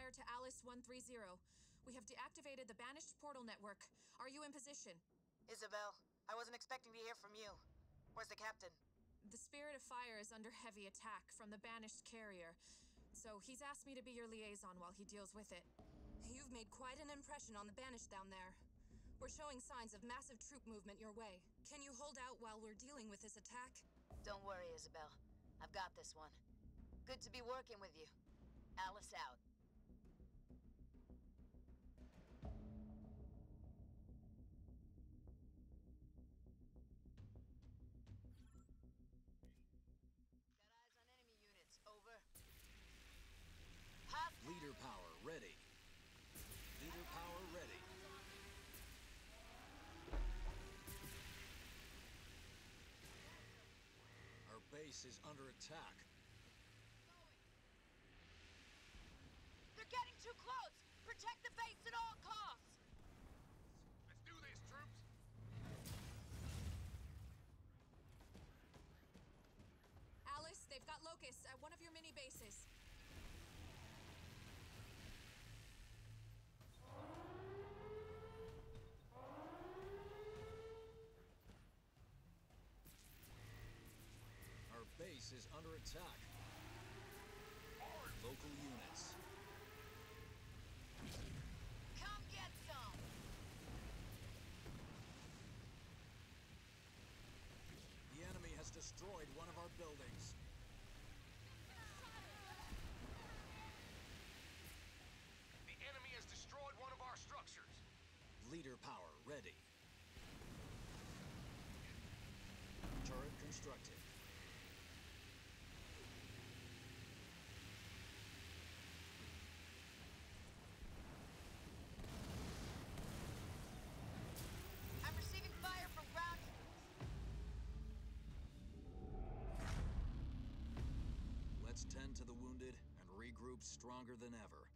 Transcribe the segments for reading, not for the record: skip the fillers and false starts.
fire to Alice 130. We have deactivated the banished portal network. Are you in position? Isabel, I wasn't expecting to hear from you. Where's the captain? The Spirit of Fire is under heavy attack from the banished carrier, so he's asked me to be your liaison while he deals with it. You've made quite an impression on the banished down there. We're showing signs of massive troop movement your way. Can you hold out while we're dealing with this attack? Don't worry, Isabel. I've got this one. Good to be working with you. Alice out. Got eyes on enemy units. Over. Hop! Leader power ready. Leader power ready. Our base is under attack. They're getting too close! Protect the base at all costs! Let's do this, troops! Alice, they've got locusts at one of your mini bases. Our base is under attack. Local units. Come get some! The enemy has destroyed one of our buildings. The enemy has destroyed one of our structures. Leader power ready. Turret constructed. I'm receiving fire from ground. Let's tend to the wounded and regroup stronger than ever.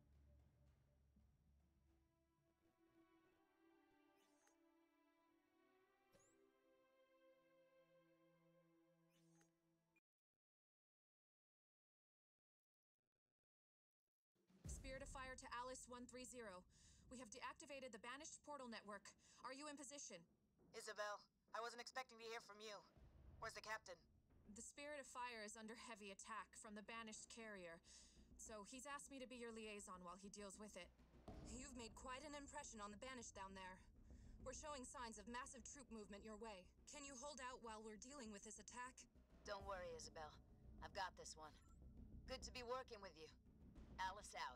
Spirit of Fire to Alice 130. We have deactivated the banished portal network. Are you in position? Isabel, I wasn't expecting to hear from you. Where's the captain? The Spirit of Fire is under heavy attack from the banished carrier, so he's asked me to be your liaison while he deals with it. You've made quite an impression on the banished down there. We're showing signs of massive troop movement your way. Can you hold out while we're dealing with this attack? Don't worry, Isabel. I've got this one. Good to be working with you. Alice out.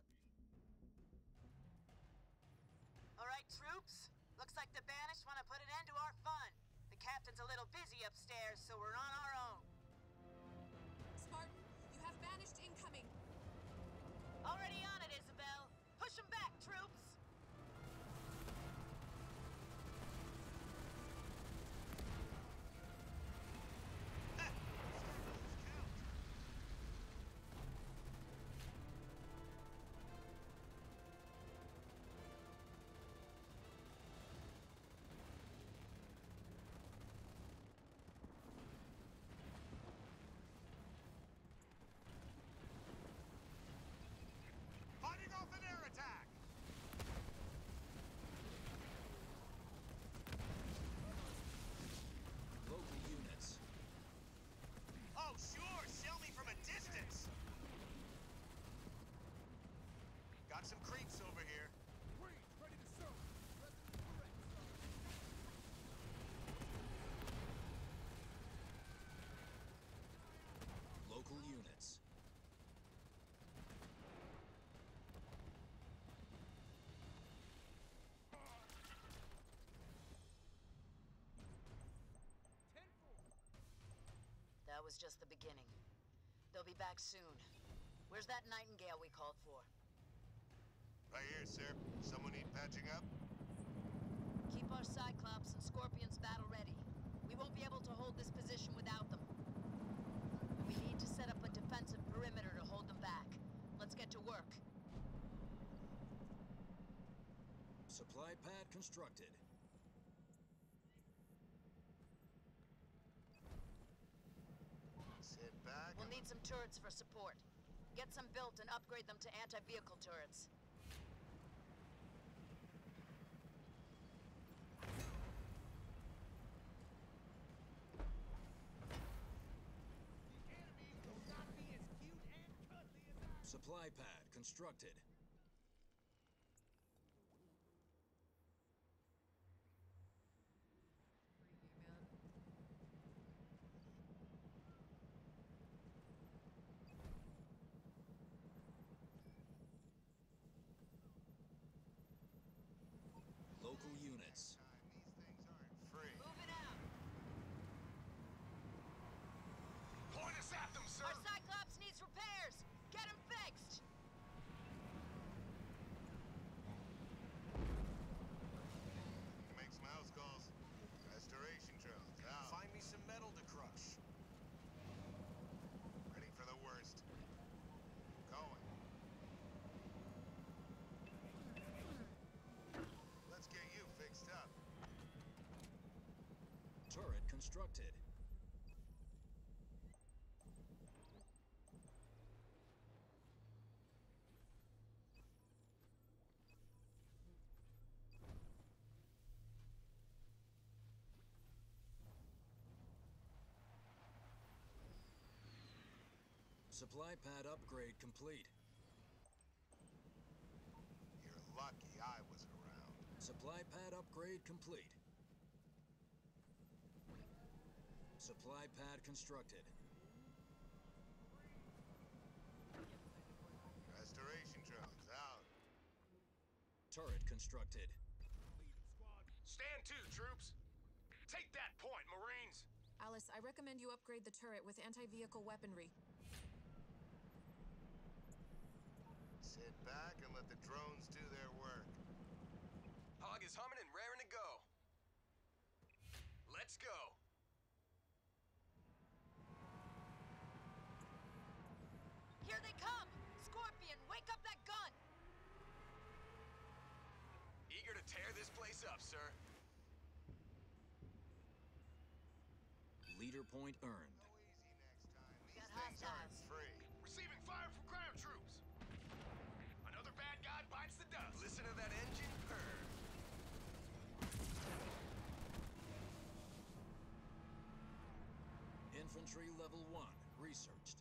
All right, troops. Looks like the banished want to put an end to our fun. The captain's a little busy upstairs, so we're on our own. Spartan, you have banished incoming. Already on it, Isabel. Push them back, troops. Fighting off an air attack! Local units. Oh, sure! Shell me from a distance! Got some creeps over here. Marines ready to serve. Local units. That was just the beginning. They'll be back soon. Where's that Nightingale we called for? Right here, sir. Someone need patching up? Keep our Cyclops and Scorpions battle ready. We won't be able to hold this position without them. We need to set up a defensive perimeter to hold them back. Let's get to work. Supply pad constructed. Sit back. We'll need some turrets for support. Get some built and upgrade them to anti-vehicle turrets. The enemy will not be as cute and cuddly as I. Supply pad constructed. Local units. These things aren't free. Moving out. Point us at them, sir! Our Cyclops needs repairs. Get him fixed. Make some house calls. Restoration drones out. Find me some metal to crush. Ready for the worst. Going. Let's get you fixed up. Turret constructed. Supply pad upgrade complete. You're lucky I was around. Supply pad upgrade complete. Supply pad constructed. Restoration drones out. Turret constructed. Stand to, troops! Take that point, Marines! Alice, I recommend you upgrade the turret with anti-vehicle weaponry. Sit back and let the drones do their work. Hog is humming and raring to go. Let's go! Here they come. Scorpion, wake up that gun. Eager to tear this place up, sir. Leader point earned. Go easy next time. These Got things aren't hostiles. free. Receiving fire from ground troops! Another bad guy bites the dust! Listen to that engine purr. Infantry level 1 researched.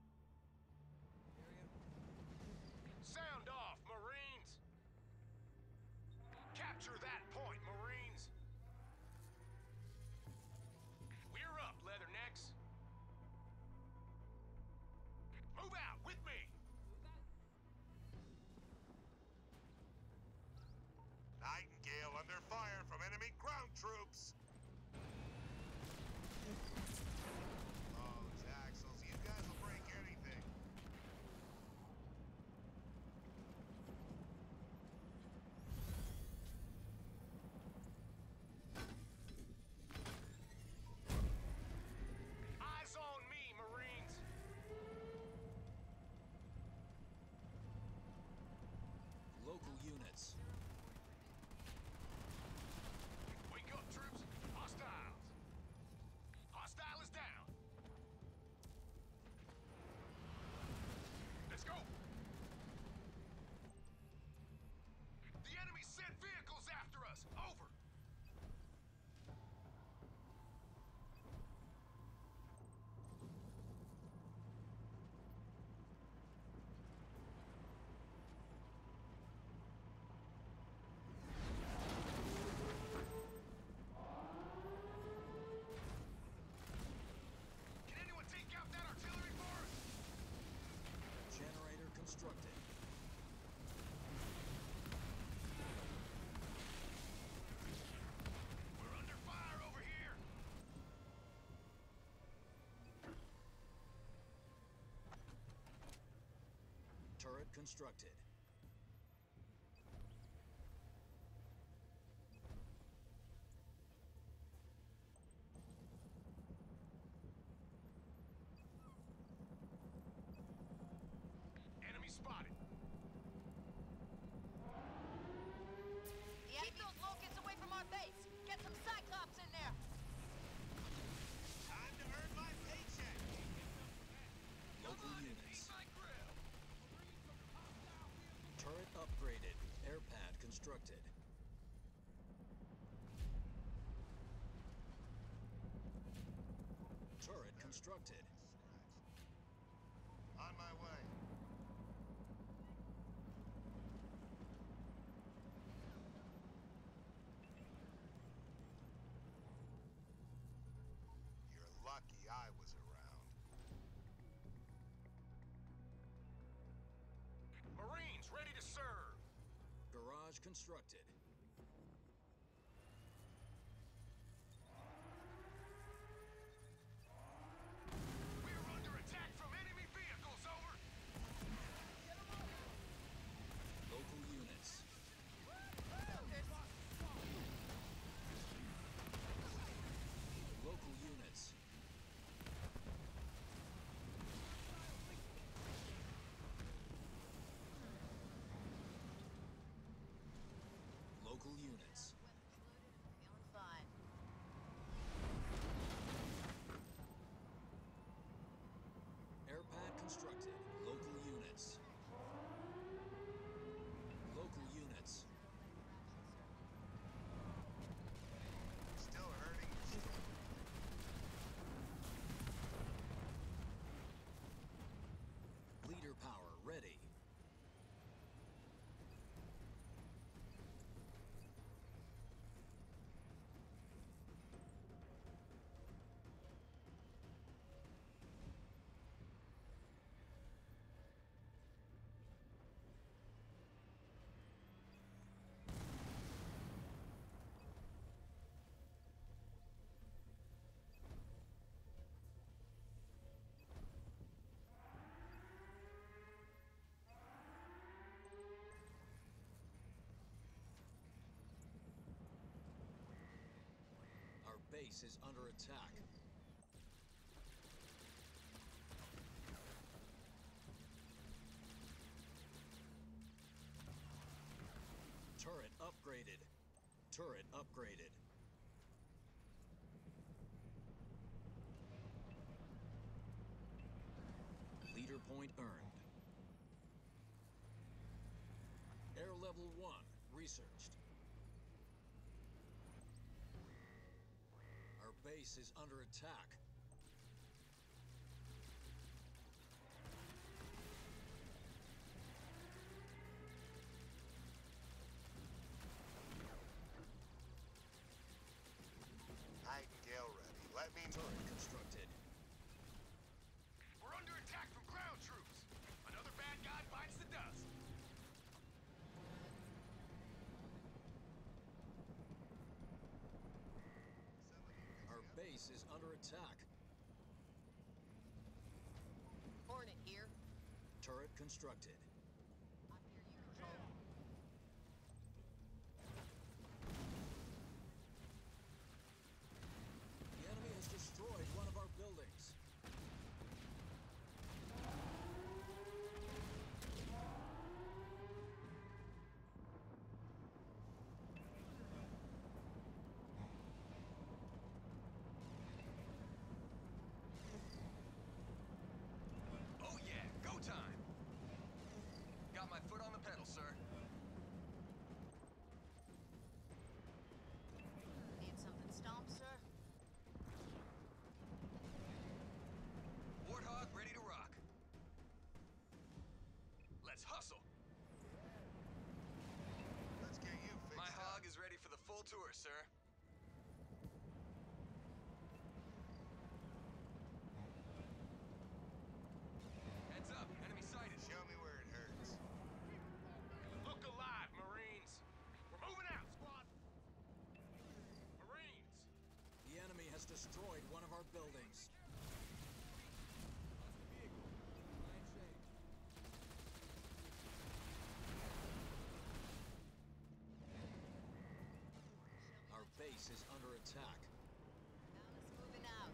Sound off, Marines! Capture that point, Marines! We're up, Leathernecks! Move out with me! Nightingale under fire from enemy ground troops. Oh, Zaxels, you guys will break anything. Eyes on me, Marines! Local units. Wake up, troops! Hostiles! Hostile is down! Let's go! The enemy sent vehicles after us! Over! Can anyone take out that artillery for us? Generator constructed. We're under fire over here! Turret constructed. Enemy spotted! Keep those locusts away from our base. Get some Cyclops in there. Time to earn my paycheck. Local units. My grill! constructed. Turret constructed. On my way. You're lucky I was around. Marines ready to serve. Garage constructed. We're under attack from enemy vehicles, over. Local units. Local units. Local units. Feeling fine. Airpad constructed. Local units. Local units. Still hurting? Leader power ready. Our base is under attack. Turret upgraded. Turret upgraded. Leader point earned. Air level 1 researched. Our base is under attack. Nightingale ready. Let me know. Turret constructed. We're under attack from ground troops. Another bad guy bites the dust. Our base is under attack. Hornet here. Turret constructed. I'm near you, Control. The enemy has destroyed one of our buildings. Oh yeah, go time. Got my foot on the pedal, sir. Need something stomped, sir? Warthog ready to rock. Let's hustle. Let's get you fixed My up. hog is ready for the full tour, sir. Heads up, enemy sighted. Show me where it hurts. Look alive, Marines. We're moving out, squad. Marines. The enemy has destroyed one of our buildings. Our base is under attack. Alice moving out.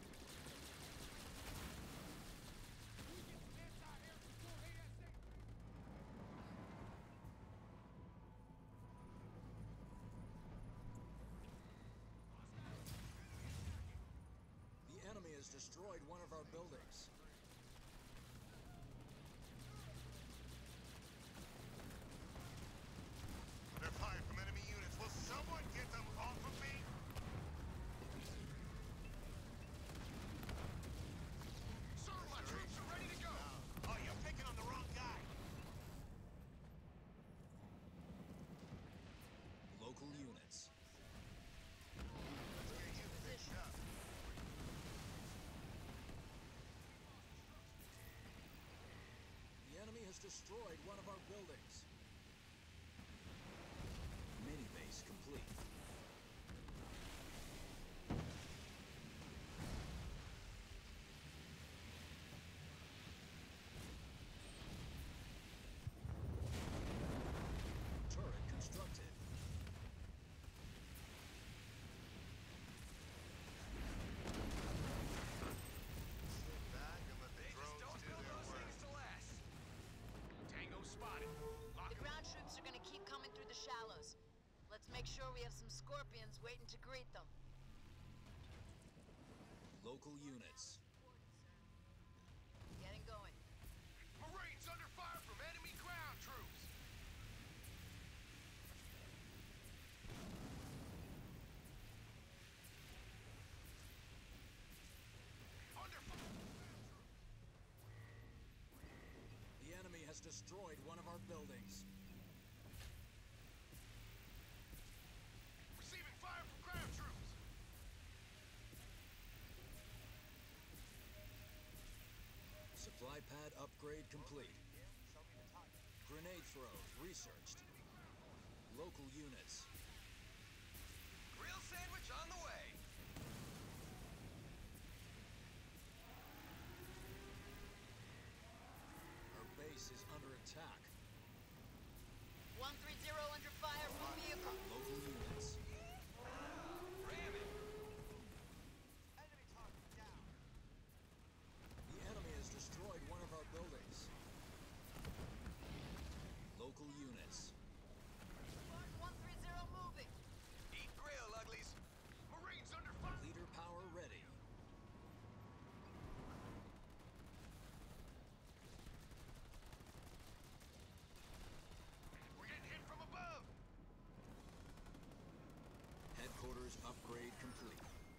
The enemy has destroyed one of our buildings. Under fire destroyed one of our buildings. Mini-base complete. Turret constructed. Sit back and let the They just drones don't do build their those work. things to last. Tango spotted. Lock The 'em. ground troops are gonna keep coming through the shallows. Let's make sure we have some scorpions waiting to greet them. Local units. Getting going. Marines under fire from enemy ground troops. Under fire. The enemy has destroyed one of our buildings. Receiving fire from ground troops. Supply pad upgrade complete. Grenade throws researched. Local units. Grill sandwich on the way. Our base is under attack. 130 under fire from vehicle. Local units. Ram it. The enemy has destroyed one of our buildings. Local units. Spartan 130 moving. Eat grill, uglies. Marines under fire. Leader power ready. We're getting hit from above. Headquarters upgrade complete.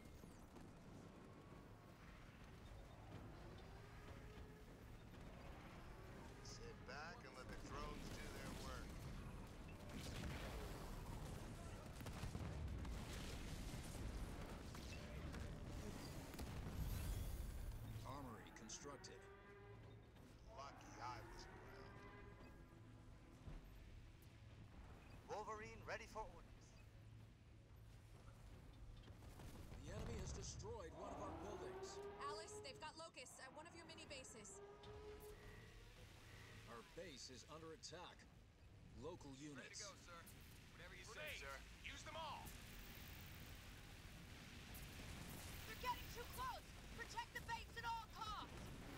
Sit back and let the drones do their work. Armory constructed. Lucky I was around. Wolverine ready for orders. The enemy has destroyed one of our buildings. Alice, they've got locusts at one of your mini bases. Our base is under attack. Local Ready to units. go, sir. Whatever you say, Grenades. sir. Use them all. They're getting too close. Protect the base at all costs.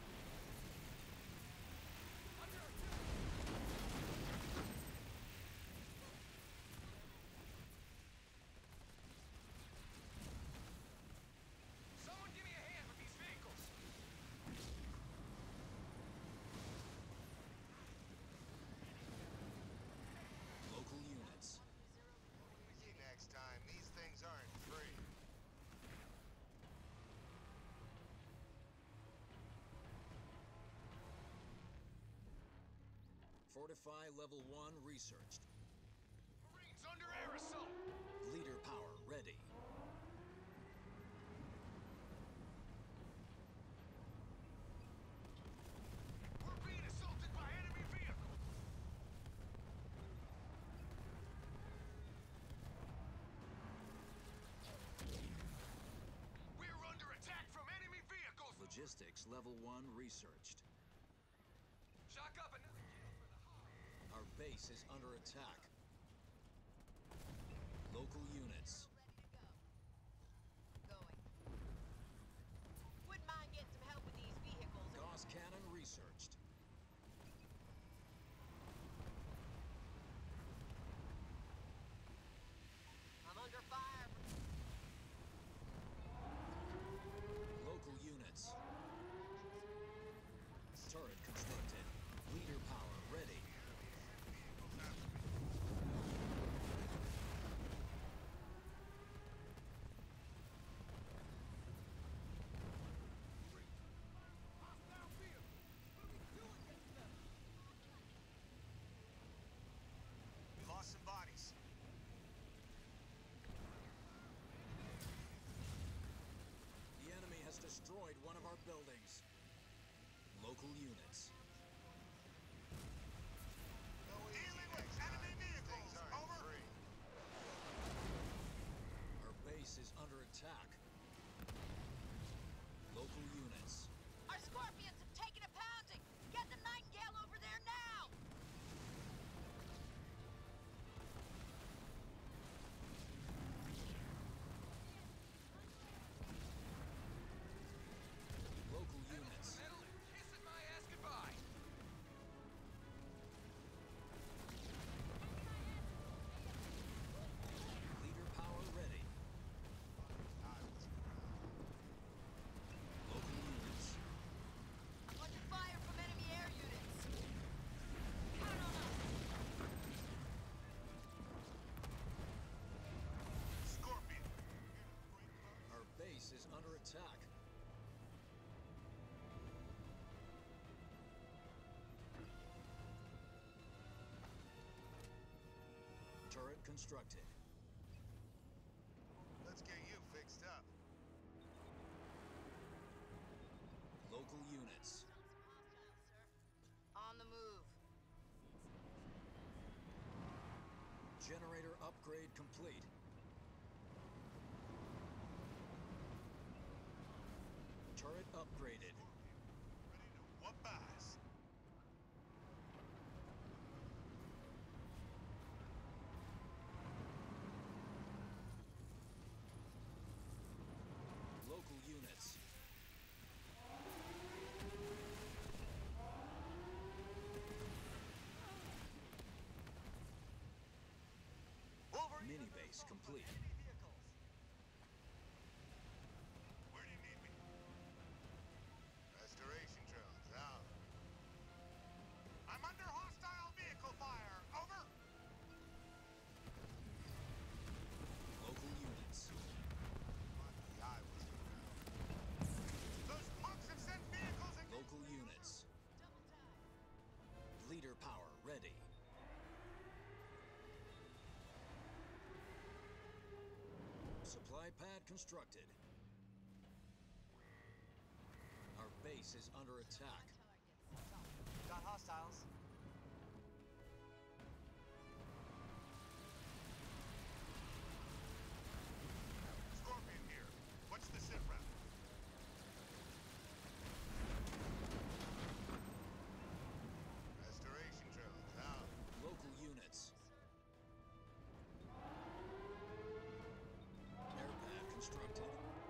Someone give me a hand with these vehicles. Local units. Easy next time. These things aren't free. Fortify level 1 researched. Marines under air assault. Leader power ready. We're being assaulted by enemy vehicles. We're under attack from enemy vehicles. Logistics level 1 researched. Shock up another kill for the hog. Our base is under attack. Local units. Ready to go. Going. Wouldn't mind getting some help with these vehicles. Gauss cannon researched. I'm under fire. Local units. Turret constructed. Leader power ready. We lost some bodies. The enemy has destroyed one of our buildings. Local units. constructed. Let's get you fixed up. Local units. On the move. Generator upgrade complete. Turret upgraded. Ready to whoop ass. Local units. Wolverine Mini under base assault from complete. enemy vehicles. Where do you need me? Restoration drones out. I'm under hostile vehicle fire. Over. Local units. Lucky I was around. Those punks have sent vehicles and Local units. Leader power ready. Supply pad constructed. Our base is under attack. Got hostiles. Scorpion here. What's the sit rep? Restoration drones out. Local units. Airpad constructed.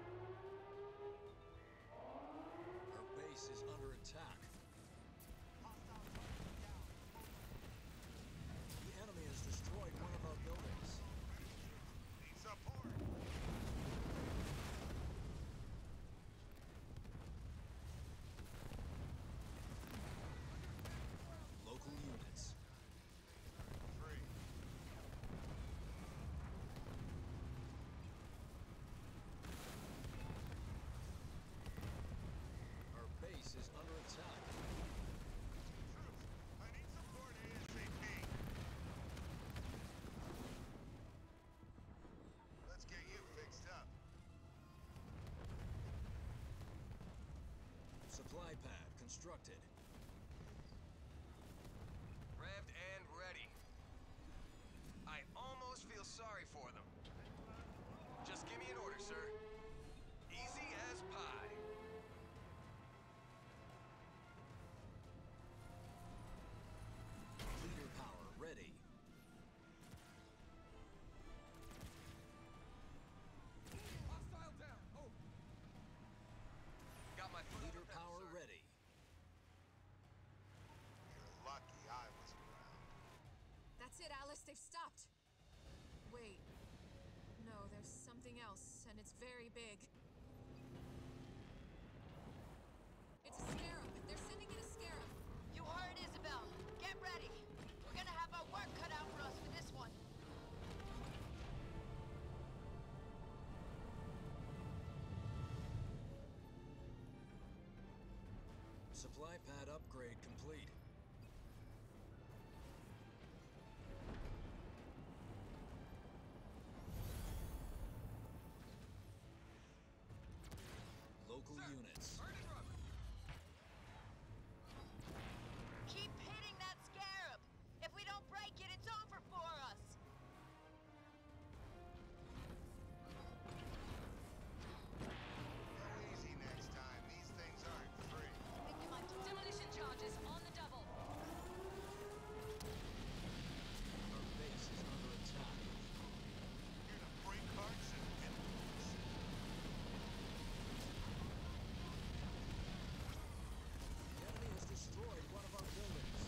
Our base is under attack. Hostiles target down. The enemy has destroyed one of our buildings. Need support. Local units. 3. Our base is under attack. Troops, I need support ASAP. Let's get you fixed up. Supply pad constructed. Revved and ready. I almost feel sorry for them. Just give me an order, sir. Easy as pie. Leader power ready. Hostile down. Oh. Got my foot on Leader the pedal, power sir. ready. You're lucky I was around. That's it, Alice. They've stopped. Wait. No, there's something else, and it's very big. It's a scarab. They're sending in a scarab. You heard Isabel. Get ready. We're gonna have our work cut out for us for this one. Supply pad upgrade complete. Local units. Burn and rubber. Keep hitting that scarab. If we don't break it, it's over for us. Go easy next time. These things aren't free. Think you might demolition charges on the double. Our base is under attack. Here to break hearts and win wars. The enemy has destroyed one of our buildings.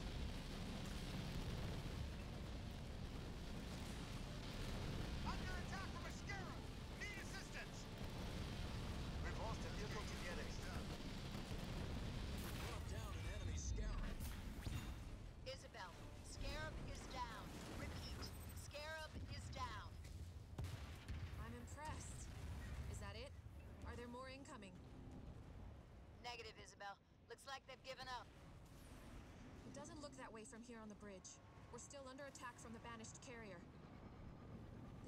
Under attack from a scarab. Need assistance. We've lost a vehicle to get it. Brought down an enemy scarab. Isabel, scarab is down. Repeat, scarab is down. I'm impressed. Is that it? Are there more incoming? Negative, Isabel. Looks like they've given up. It doesn't look that way from here on the bridge. We're still under attack from the banished carrier.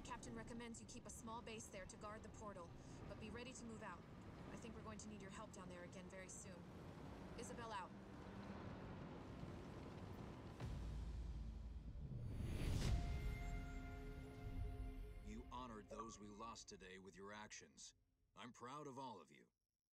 Captain recommends you keep a small base there to guard the portal, but be ready to move out. I think we're going to need your help down there again very soon. Isabel out. You honored those we lost today with your actions. I'm proud of all of you.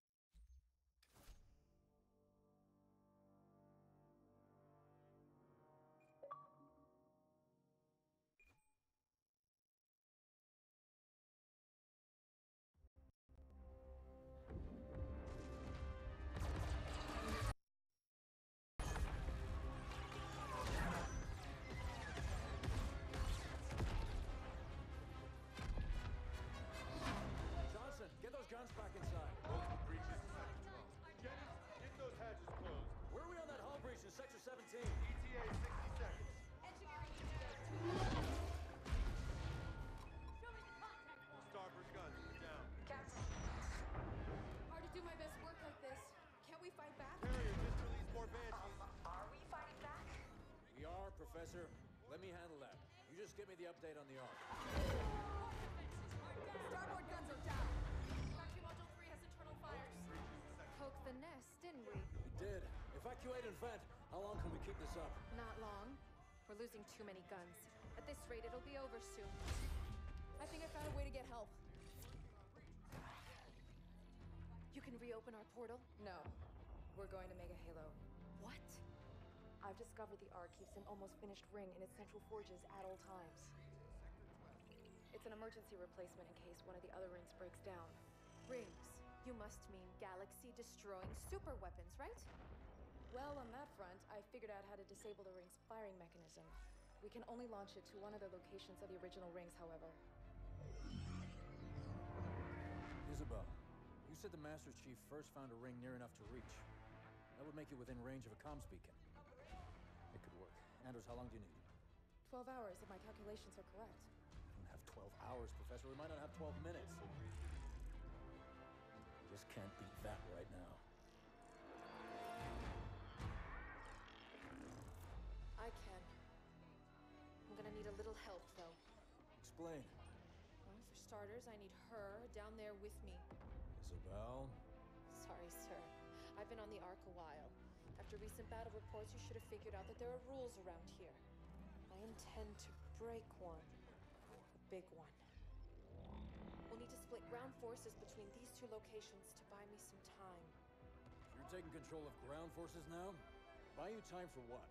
Johnson, get those guns back inside. Multiple breaches in Sector 12. Jennings, get those hatches closed. Where are we on that hull breach in Sector 17? ETA 60 seconds. Starboard guns are down. Hard to do my best work like this. Can't we fight back? Carrier just released more banshees. We are, Professor. Let me handle that. You just give me the update on the Ark. Starboard guns are down. Factory Module 3 has internal fires. Poked the nest, didn't we? We did. Evacuate and vent. How long can we keep this up? Not long. We're losing too many guns. At this rate, it'll be over soon. I think I found a way to get help. You can reopen our portal? No. We're going to Mega Halo. What? I've discovered the Ark keeps an almost finished ring in its central forges at all times. It's an emergency replacement in case one of the other rings breaks down. Rings? You must mean galaxy-destroying super weapons, right? Well, on that front, I figured out how to disable the ring's firing mechanism. We can only launch it to one of the locations of the original rings, however. Isabel, you said the Master Chief first found a ring near enough to reach. That would make it within range of a comms beacon. It could work. Anders, how long do you need? 12 hours, if my calculations are correct. We don't have 12 hours, Professor. We might not have 12 minutes. Just can't beat that right now. I can. I'm gonna need a little help, though. Explain. Well, for starters, I need her down there with me. Isabel? Sorry, sir. I've been on the Ark a while. After recent battle reports, you should have figured out that there are rules around here. I intend to break one. A big one. We'll need to split ground forces between these two locations to buy me some time. You're taking control of ground forces now? Buy you time for what?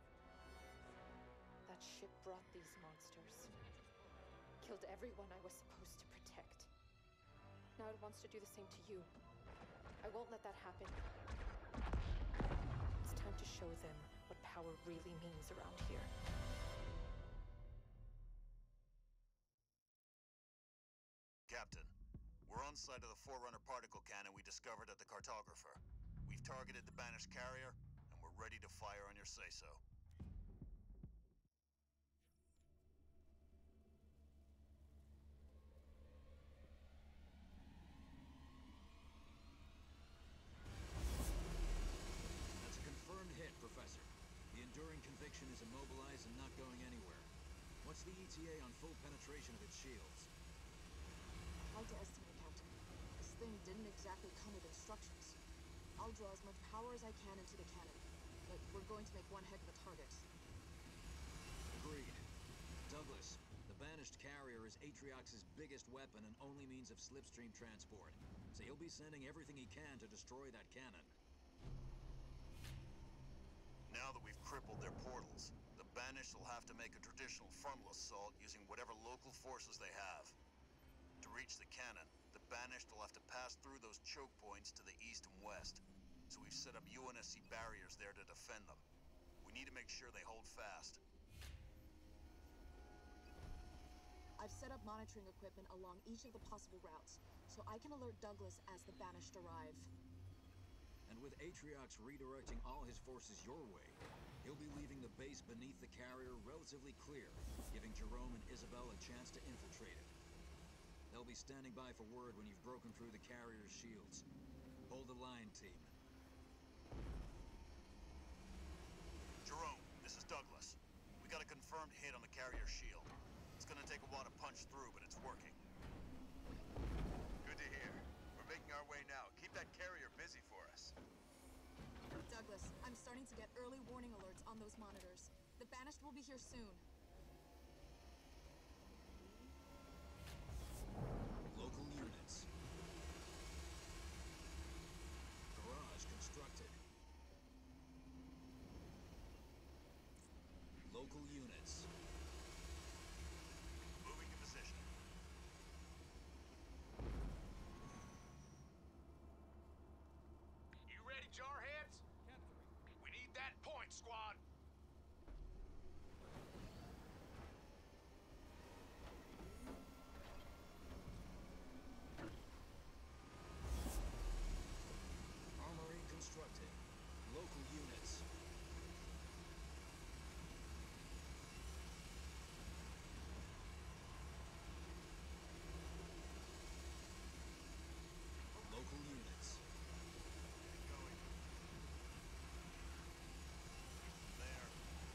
That ship brought these monsters. Killed everyone I was supposed to protect. Now it wants to do the same to you. I won't let that happen. It's time to show them what power really means around here. Captain, we're on site of the Forerunner particle cannon we discovered at the cartographer. We've targeted the banished carrier, and we're ready to fire on your say-so. That's a confirmed hit, Professor. The enduring conviction is immobilized and not going anywhere. What's the ETA on full penetration of its shields? Hard to estimate, Captain. This thing didn't exactly come with instructions. I'll draw as much power as I can into the cannon, but we're going to make one heck of a target. Agreed. Douglas, the banished carrier is Atriox's biggest weapon and only means of slipstream transport, so he'll be sending everything he can to destroy that cannon. Now that we've crippled their portals, the banished will have to make a traditional frontal assault using whatever local forces they have. To reach the cannon, the banished will have to pass through those choke points to the east and west. So we've set up UNSC barriers there to defend them. We need to make sure they hold fast. I've set up monitoring equipment along each of the possible routes, so I can alert Douglas as the banished arrive. And with Atriox redirecting all his forces your way, he'll be leaving the base beneath the carrier relatively clear, giving Jerome and Isabel a chance to infiltrate it. They'll be standing by for word when you've broken through the carrier's shields. Hold the line, team. Jerome, this is Douglas. We got a confirmed hit on the carrier shield. It's gonna take a while to punch through, but it's working. Good to hear. We're making our way now. Keep that carrier busy for us. Douglas, I'm starting to get early warning alerts on those monitors. The Banished will be here soon. Local units. Garage constructed. Local units. Moving to position. You ready, Jarheads? We need that point, squad. Armory constructed. Local units. Local units. Going. There.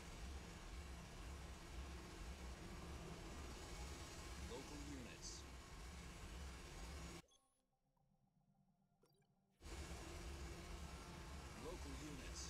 Local units. Local units.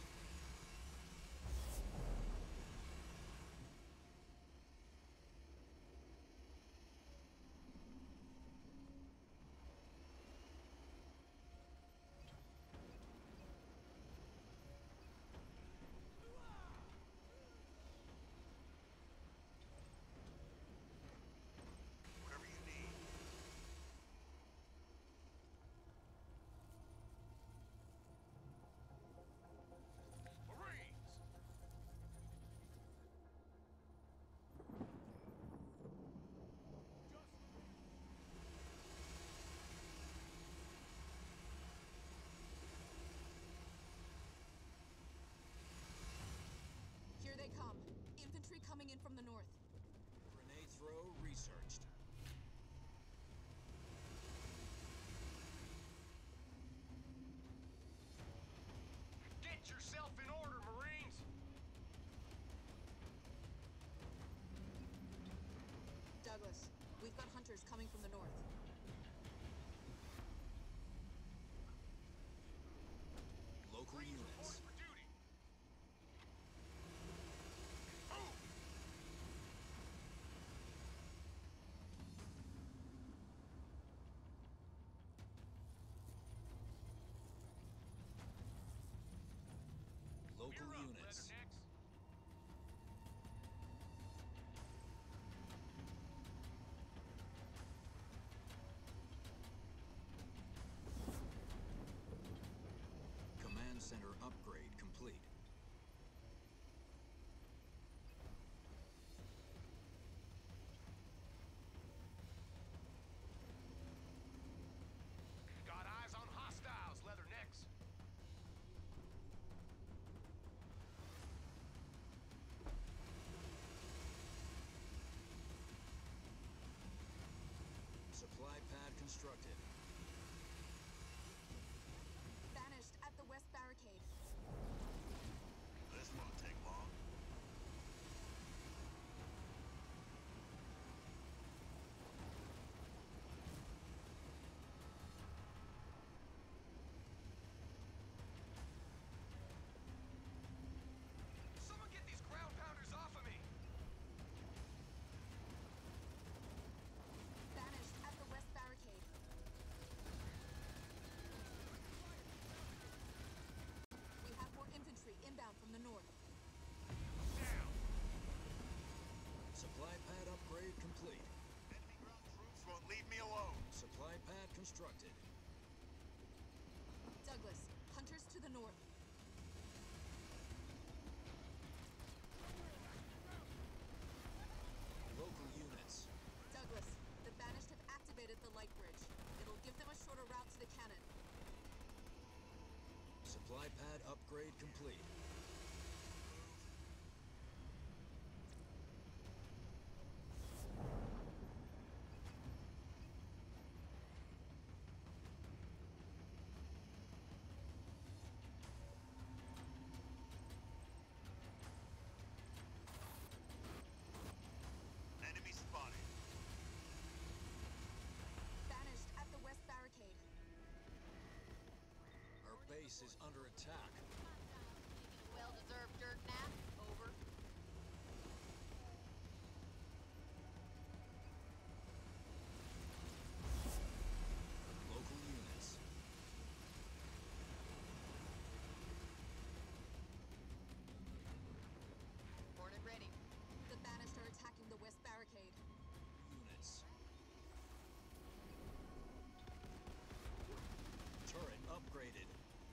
Whatever you need. Marines! Here they come. Infantry coming in from the north. Grenade throw researched. Get yourself in order, Marines! Douglas, we've got hunters coming from the north. Local Marines report units. for duty. Move! Local You're up, units. Leathernecks. Command center upgrade complete. Got eyes on hostiles, Leathernecks. Supply pad constructed. Banished at the west barricade. This won't take long. Someone get these ground pounders off of me! Banished at the west barricade. We have more infantry inbound from the north. Down! Supply pad upgrade complete. Enemy ground troops won't leave me alone. Supply pad constructed. Douglas, hunters to the north. Local units. Douglas, the Banished have activated the light bridge. It'll give them a shorter route to the cannon. Supply pad upgrade complete. Enemy spotted. base is under attack. Well-deserved dirt nap. Over. Local units. Hornet ready. The Banished are attacking the west barricade. Units. Turret upgraded.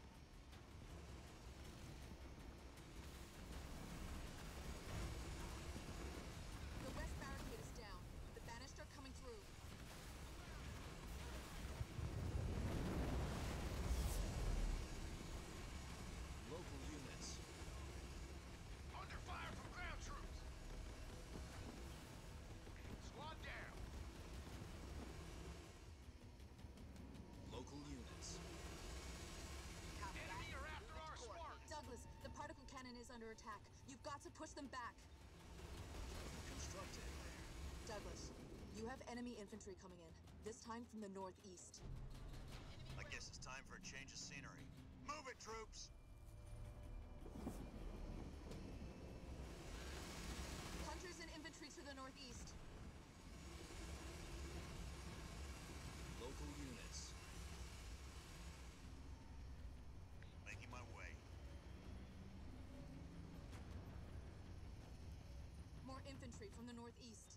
The west barricade is down. The Banished are coming through. Local units. Under fire from ground troops. Squad down. Local units. Enemy are after our Spartans. Douglas, the particle cannon is under attack. You've got to push them back. Constructed. Douglas, you have enemy infantry coming in, this time from the northeast. I guess it's time for a change of scenery. Move it, troops! Hunters and infantry to the northeast. Local units. Making my way. More infantry from the northeast.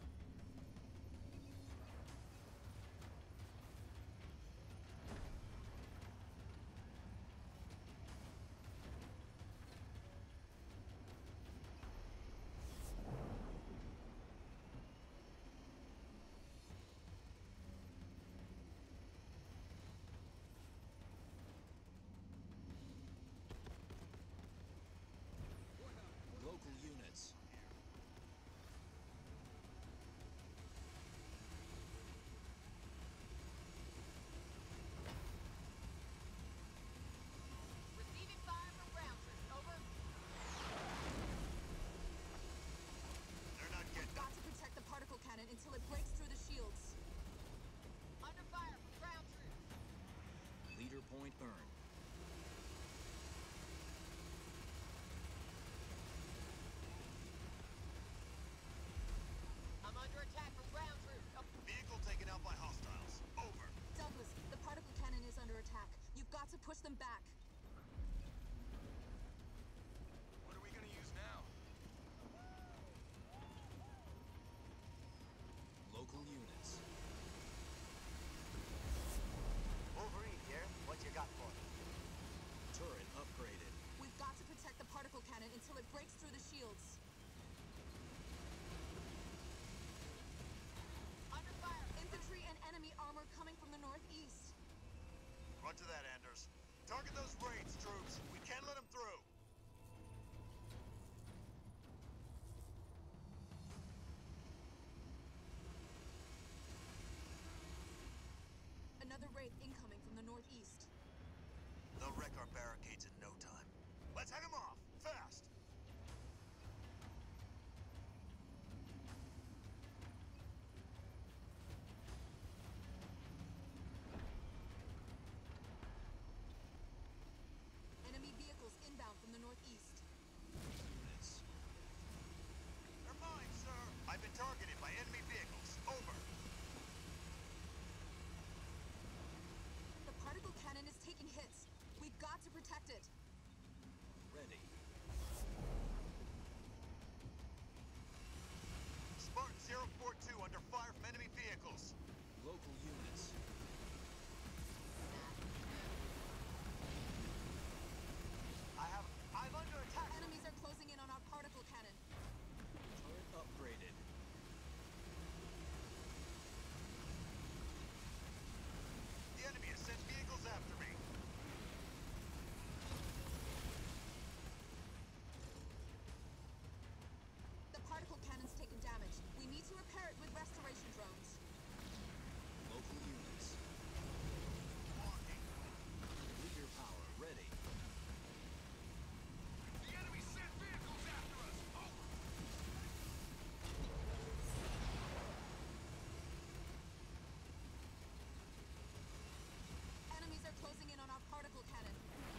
Local units. Receiving fire from ground troops. Over. They're not getting Got to protect the particle cannon until it breaks through the shields. Under fire from ground troops. Leader point earned. I'm under attack from ground troops. Oh, Vehicle taken out by hostiles. Over. Douglas, the particle cannon is under attack. You've got to push them back. What are we gonna use now? Local units. Wolverine here. What you got for me? Turret upgraded. We've got to protect the particle cannon until it breaks through the shields. under fire. Infantry and enemy armor coming from the northeast. Run to that, Anders. Target those raids, troops. We can't let them through. Another wraith incoming from the northeast. They'll wreck our barricades in no time. Let's head them off! Fast! Enemy vehicles inbound from the northeast. Units. They're mine, sir! I've been targeted by enemy vehicles. Over. The particle cannon is taking hits. We've got to protect it. Ready. Spartan 042 under fire from enemy vehicles. Local units. I'm under attack. Enemies are closing in on our particle cannon. Turret upgraded. The enemy has sent vehicles after me. The particle cannon's taken damage. We need to repair it with restoration drones. Local units. Walking. Leader power ready. The enemy sent vehicles after us. Over. Enemies are closing in on our particle cannon.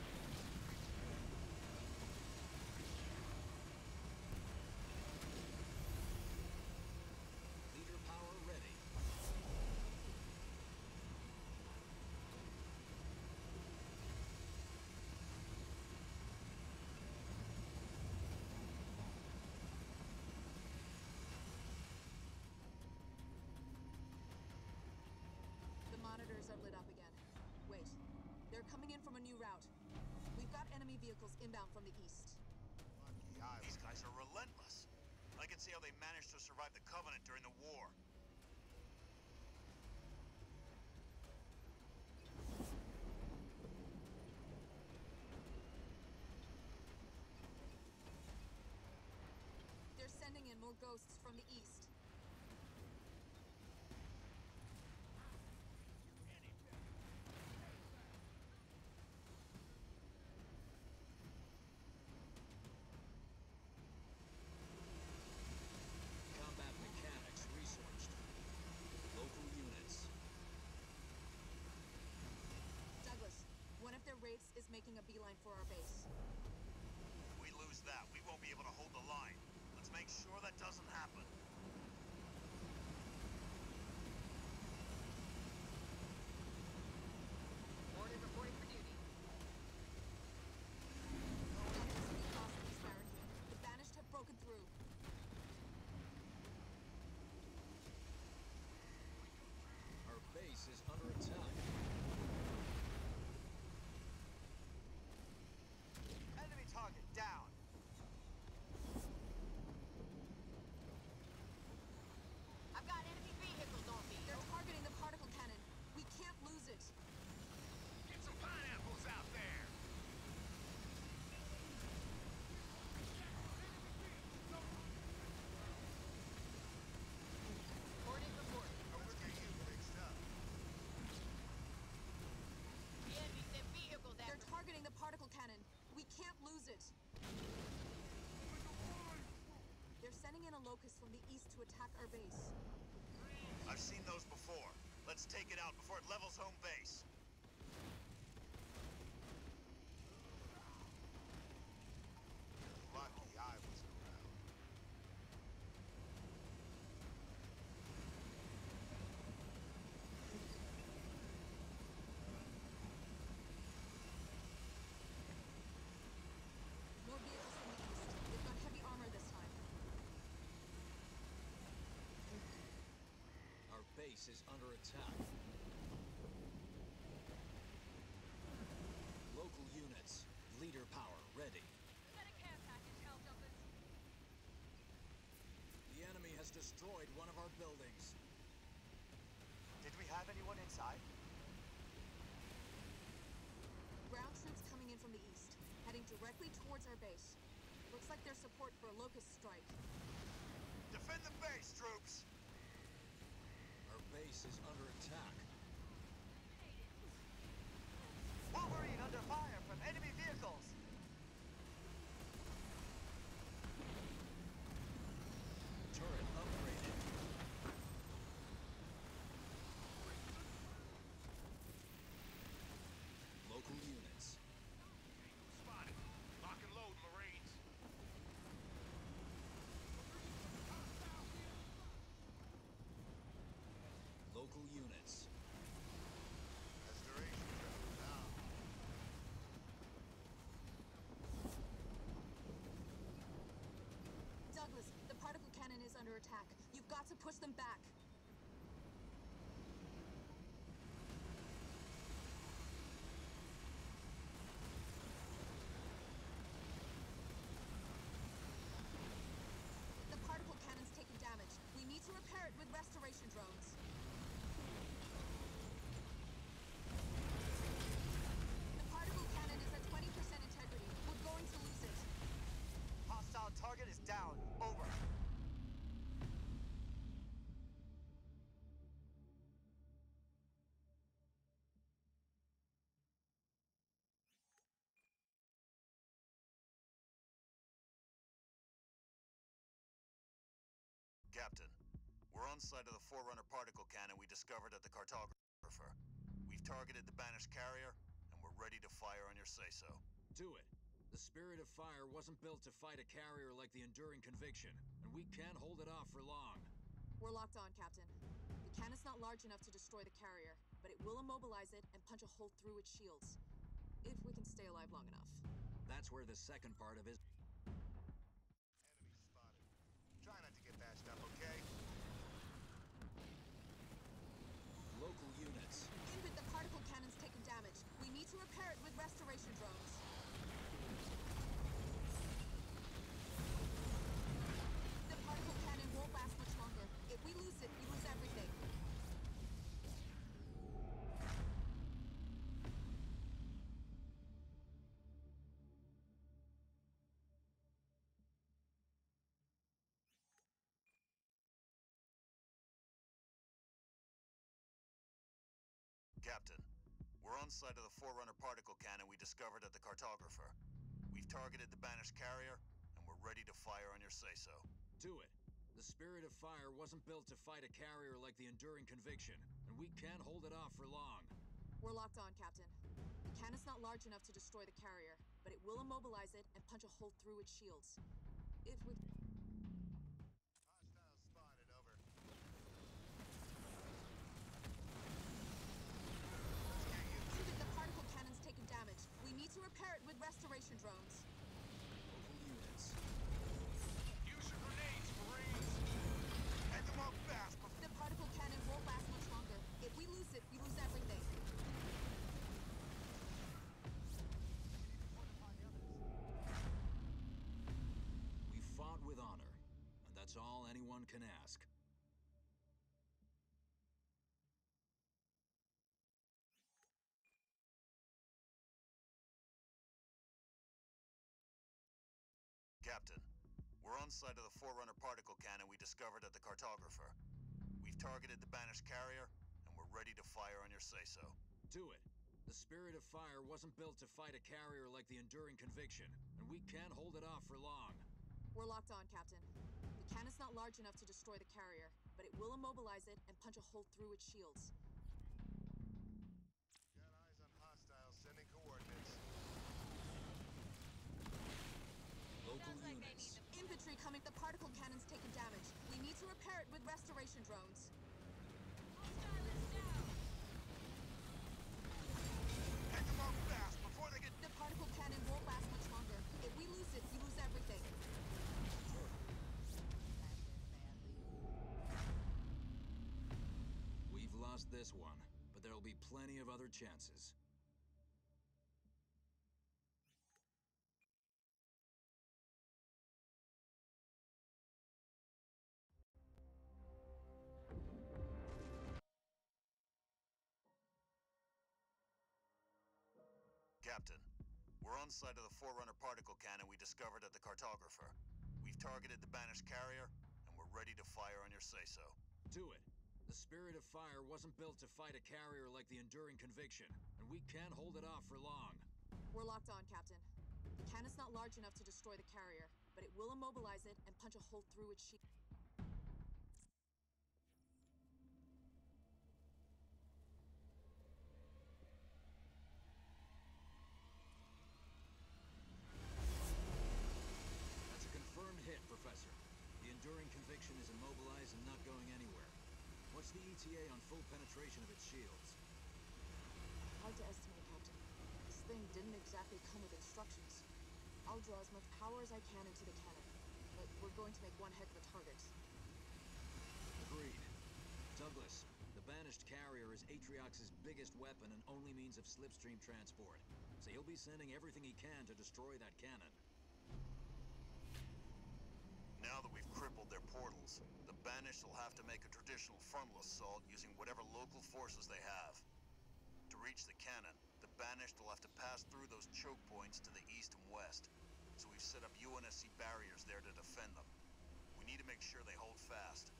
Wait. They're coming in from a new route. We've got enemy vehicles inbound from the east. These guys are relentless. I can see how they managed to survive the Covenant during the war. They're sending in more ghosts from the east. Combat mechanics researched. Local units. Douglas, one of their wraiths is making a beeline for our base. If we lose that, we won't be able to hold the line. Let's make sure that doesn't happen. Morning reporting for duty. Douglas, we've lost the east barricade. The Banished have broken through. Our base is under attack. Enemy target down. I've got enemy vehicles on me. They're targeting the particle cannon. We can't lose it. Get some pineapples out there! Morning report. Let's get you fixed up. The enemy's in vehicle there. They're targeting the particle cannon. We can't lose it. They're sending in a locust from the east to attack our base. I've seen those before. Let's take it out before it levels home base. Lucky I was around. More vehicles from the east. They've got heavy armor this time. Our base is under attack. Local units. Leader power ready. The enemy has destroyed one of our buildings. Did we have anyone inside? Ground troops coming in from the east, heading directly towards our base. Looks like their support for a locust strike. Defend the base, troops! Our base is under attack. Wolverine under fire from enemy vehicles. Turret upgraded. Local units. Spotted. Lock and load, Marines. Local units. Restoration drill down. Douglas, the particle cannon is under attack. You've got to push them back. The particle cannon's taken damage. We need to repair it with restoration drones. The particle cannon is at 20% integrity. We're going to lose it. Hostile target is down. Over. Captain, we're on site of the Forerunner particle cannon we discovered at the cartographer. We've targeted the Banished carrier, and we're ready to fire on your say-so. Do it. The Spirit of Fire wasn't built to fight a carrier like the Enduring Conviction, and we can't hold it off for long. We're locked on, Captain. The cannon's not large enough to destroy the carrier, but it will immobilize it and punch a hole through its shields. If we can stay alive long enough. That's where the second part of his... Enemy spotted. Try not to get bashed up, okay? Local units. Invid, the particle cannon's taken damage. Captain, we're on site of the Forerunner particle cannon we discovered at the cartographer. We've targeted the banished carrier, and we're ready to fire on your say-so. Do it. The Spirit of Fire wasn't built to fight a carrier like the Enduring Conviction, and we can't hold it off for long. We're locked on, Captain. The cannon's not large enough to destroy the carrier, but it will immobilize it and punch a hole through its shields. If we... Hostile spotted, over. The particle cannon's taken damage. We need to repair it with restoration drones. Local units. Use your grenades, Marines! Head them up fast before... The particle cannon won't last much longer. If we lose it, we lose everything. We fought with honor, and that's all anyone can ask. Captain, we're on site of the Forerunner particle cannon we discovered at the cartographer. We've targeted the banished carrier, and we're ready to fire on your say-so. Do it. The Spirit of Fire wasn't built to fight a carrier like the Enduring Conviction, and we can't hold it off for long. We're locked on, Captain. The cannon's not large enough to destroy the carrier, but it will immobilize it and punch a hole through its shields. Got eyes on hostiles, sending coordinates. Local units. Infantry coming. The particle cannon's taken damage. We need to repair it with restoration drones. Head them up fast before they get... The particle cannon won't last much longer. If we lose it, we lose everything. We've lost this one, but there'll be plenty of other chances. Captain, we're on site of the Forerunner particle cannon we discovered at the cartographer. We've targeted the banished carrier, and we're ready to fire on your say-so. Do it. The Spirit of Fire wasn't built to fight a carrier like the Enduring Conviction, and we can't hold it off for long. We're locked on, Captain. The cannon's not large enough to destroy the carrier, but it will immobilize it and punch a hole through its shield. That's a confirmed hit, Professor. The Enduring Conviction is immobilized and not going anywhere. What's the ETA on full penetration of its shields? Hard to estimate, Captain. This thing didn't exactly come with instructions. I'll draw as much power as I can into the cannon, but we're going to make one heck of a target. Agreed. Douglas, the banished carrier is Atriox's biggest weapon and only means of slipstream transport, so he'll be sending everything he can to destroy that cannon. Now that we've crippled their portals, the banished will have to make a traditional frontal assault using whatever local forces they have. To reach the cannon, the banished will have to pass through those choke points to the east and west, so we've set up UNSC barriers there to defend them. We need to make sure they hold fast.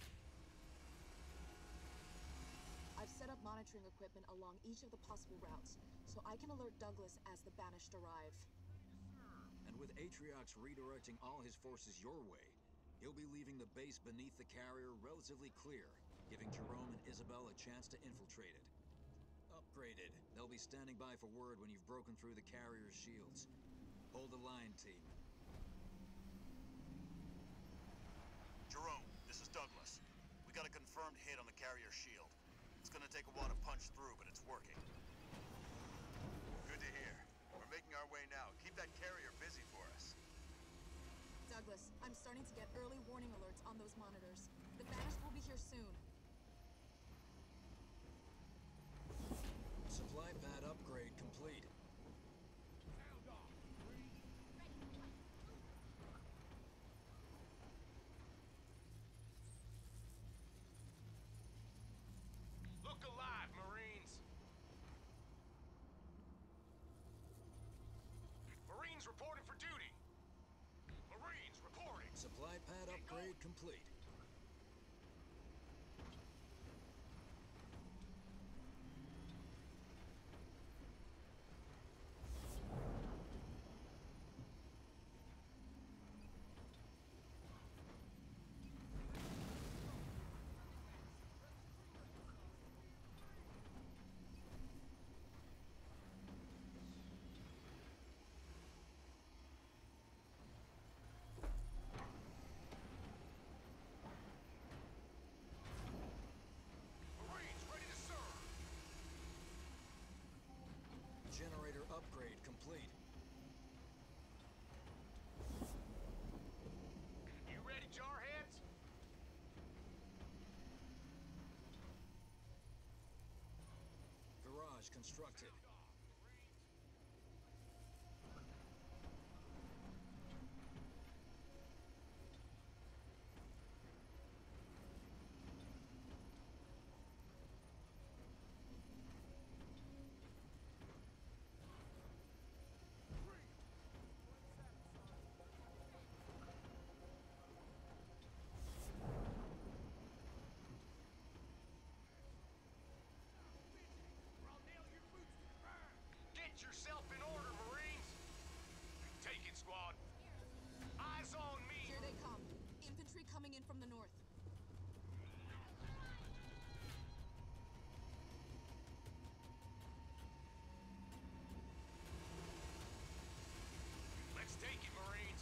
I've set up monitoring equipment along each of the possible routes, so I can alert Douglas as the banished arrive. And with Atriox redirecting all his forces your way, he'll be leaving the base beneath the carrier relatively clear, giving Jerome and Isabel a chance to infiltrate it. Upgraded. They'll be standing by for word when you've broken through the carrier's shields. Hold the line, team. Jerome, this is Douglas. We got a confirmed hit on the carrier shield. It's gonna take a while to punch through, but it's working. Good to hear. We're making our way now. Keep that carrier busy for us. Douglas, I'm starting to get early warning alerts on those monitors. The banished will be here soon. Supply pad upgrade complete. Look alive, Marines! Marines reporting for duty! Marines reporting! Supply pad upgrade complete. complete. You ready, Jarheads? Garage constructed. Get yourself in order, Marines! Take it, squad. Eyes on me! Here they come. Infantry coming in from the north. Let's take it, Marines!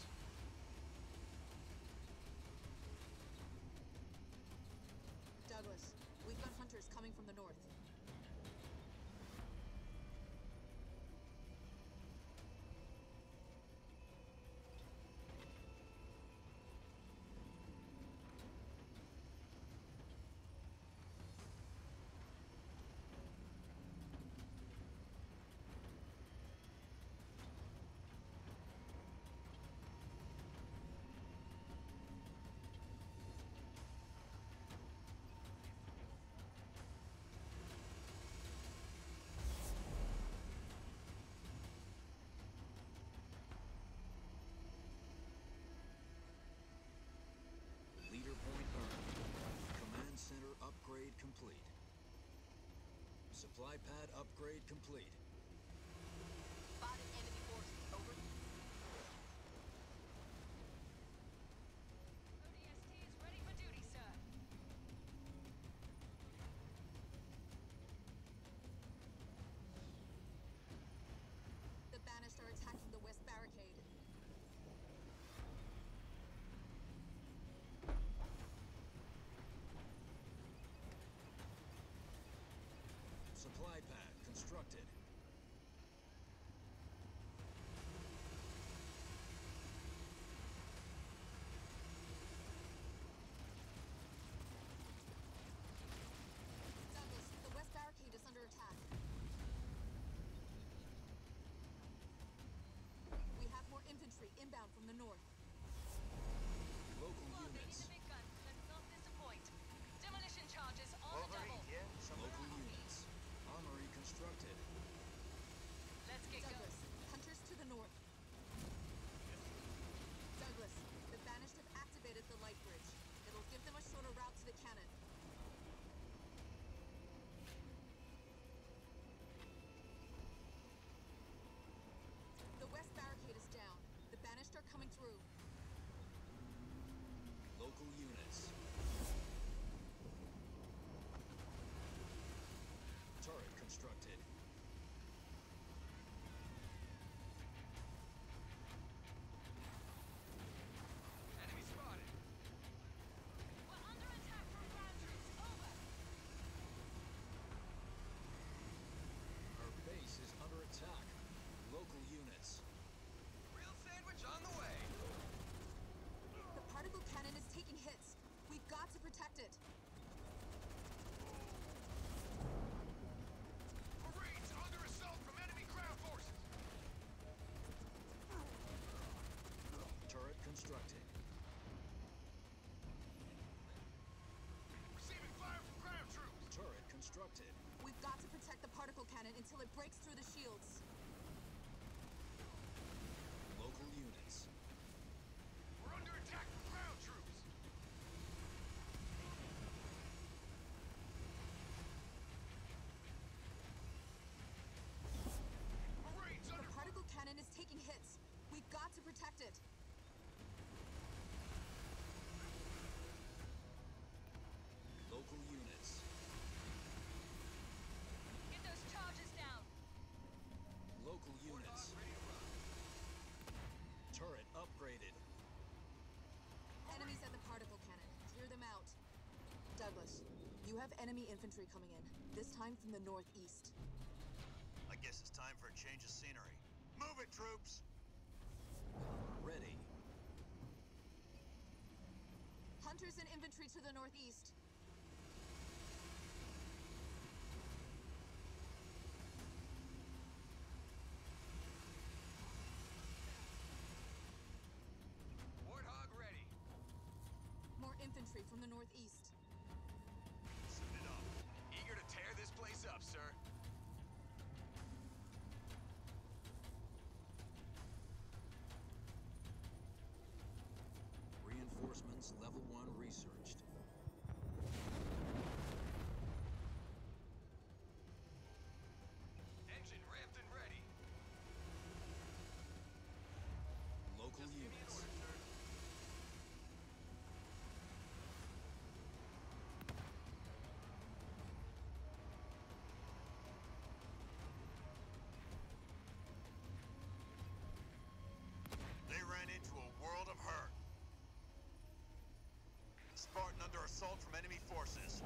Douglas, we've got hunters coming from the north. Leader point earned. Command center upgrade complete. Supply pad upgrade complete. Spotted enemy forces. Over. ODST is ready for duty, sir. The Banished are attacking the west barricade. Supply pad constructed. Douglas, the west barricade is under attack. We have more infantry inbound from the north. Local Come on, they need units. the big guns. Let's not disappoint. Demolition charges on the Wolverine double. here. Some Local units. Armory constructed. Let's get Douglas, going. hunters to the north. Douglas, the Banished have activated the light bridge. It'll give them a shorter route to the cannon. The west barricade is down. The Banished are coming through. Local units. Turret constructed. Enemy spotted. We're under attack from ground troops. Over. Our base is under attack. Local units. Real sandwich on the way. The particle cannon is taking hits. We've got to protect it. Marines under assault from enemy ground forces! Turret constructed. Receiving fire from ground troops! Turret constructed. We've got to protect the particle cannon until it breaks through the shields. Local units. We're under attack from ground troops! Marines The under... particle cannon is taking hits. We've got to protect it. Local units. Get those charges down. Local units. Turret upgraded. Enemies at the particle cannon. Clear them out. Douglas, you have enemy infantry coming in, this time from the northeast. I guess it's time for a change of scenery. Move it, troops! Ready. Hunters and infantry to the northeast. Warthog ready. More infantry from the northeast. Send it up. Eager to tear this place up, sir. Reinforcements level 1 researched. Engine ramped and ready. Local Just give me an units. order, sir. They ran into a world of hurt. Spartan under assault from enemy forces.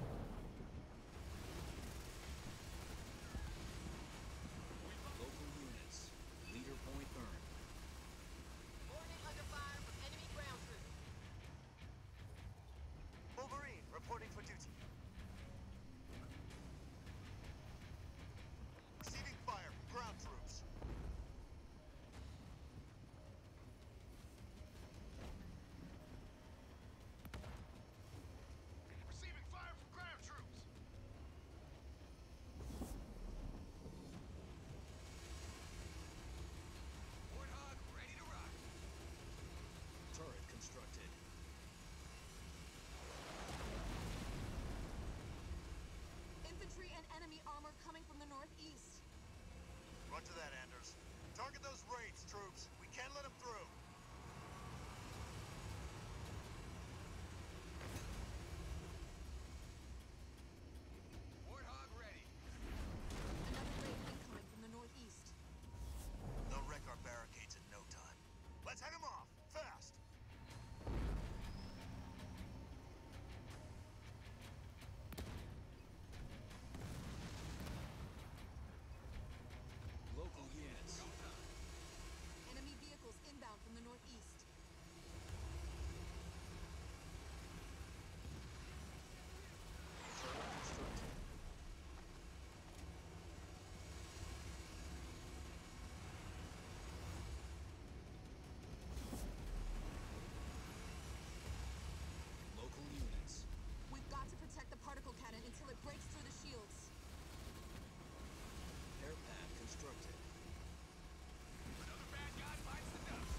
Local units. Leader point earned. Warning under fire from enemy ground troops. Wolverine, reporting for duty. Receiving fire from ground troops. Receiving fire from ground troops. Warthog ready to rock. Turret constructed. Infantry and enemy armor coming from the northeast. Roger that, Anders. Target those raids, troops. We can't let them through. Warthog ready. Another raid incoming from the northeast. They'll wreck our barricades in no time. Let's head them off, fast! Local units. Enemy vehicles inbound from the northeast. Turret constructed. Local units. We've got to protect the particle cannon until it breaks through the shields. Air pad constructed. Another bad guy bites the dust.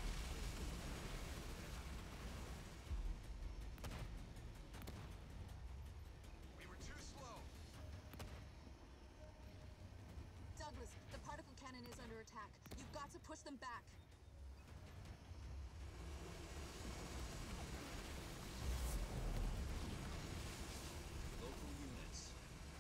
We were too slow. Douglas, the particle cannon is under attack. You've got to push them back. Local units.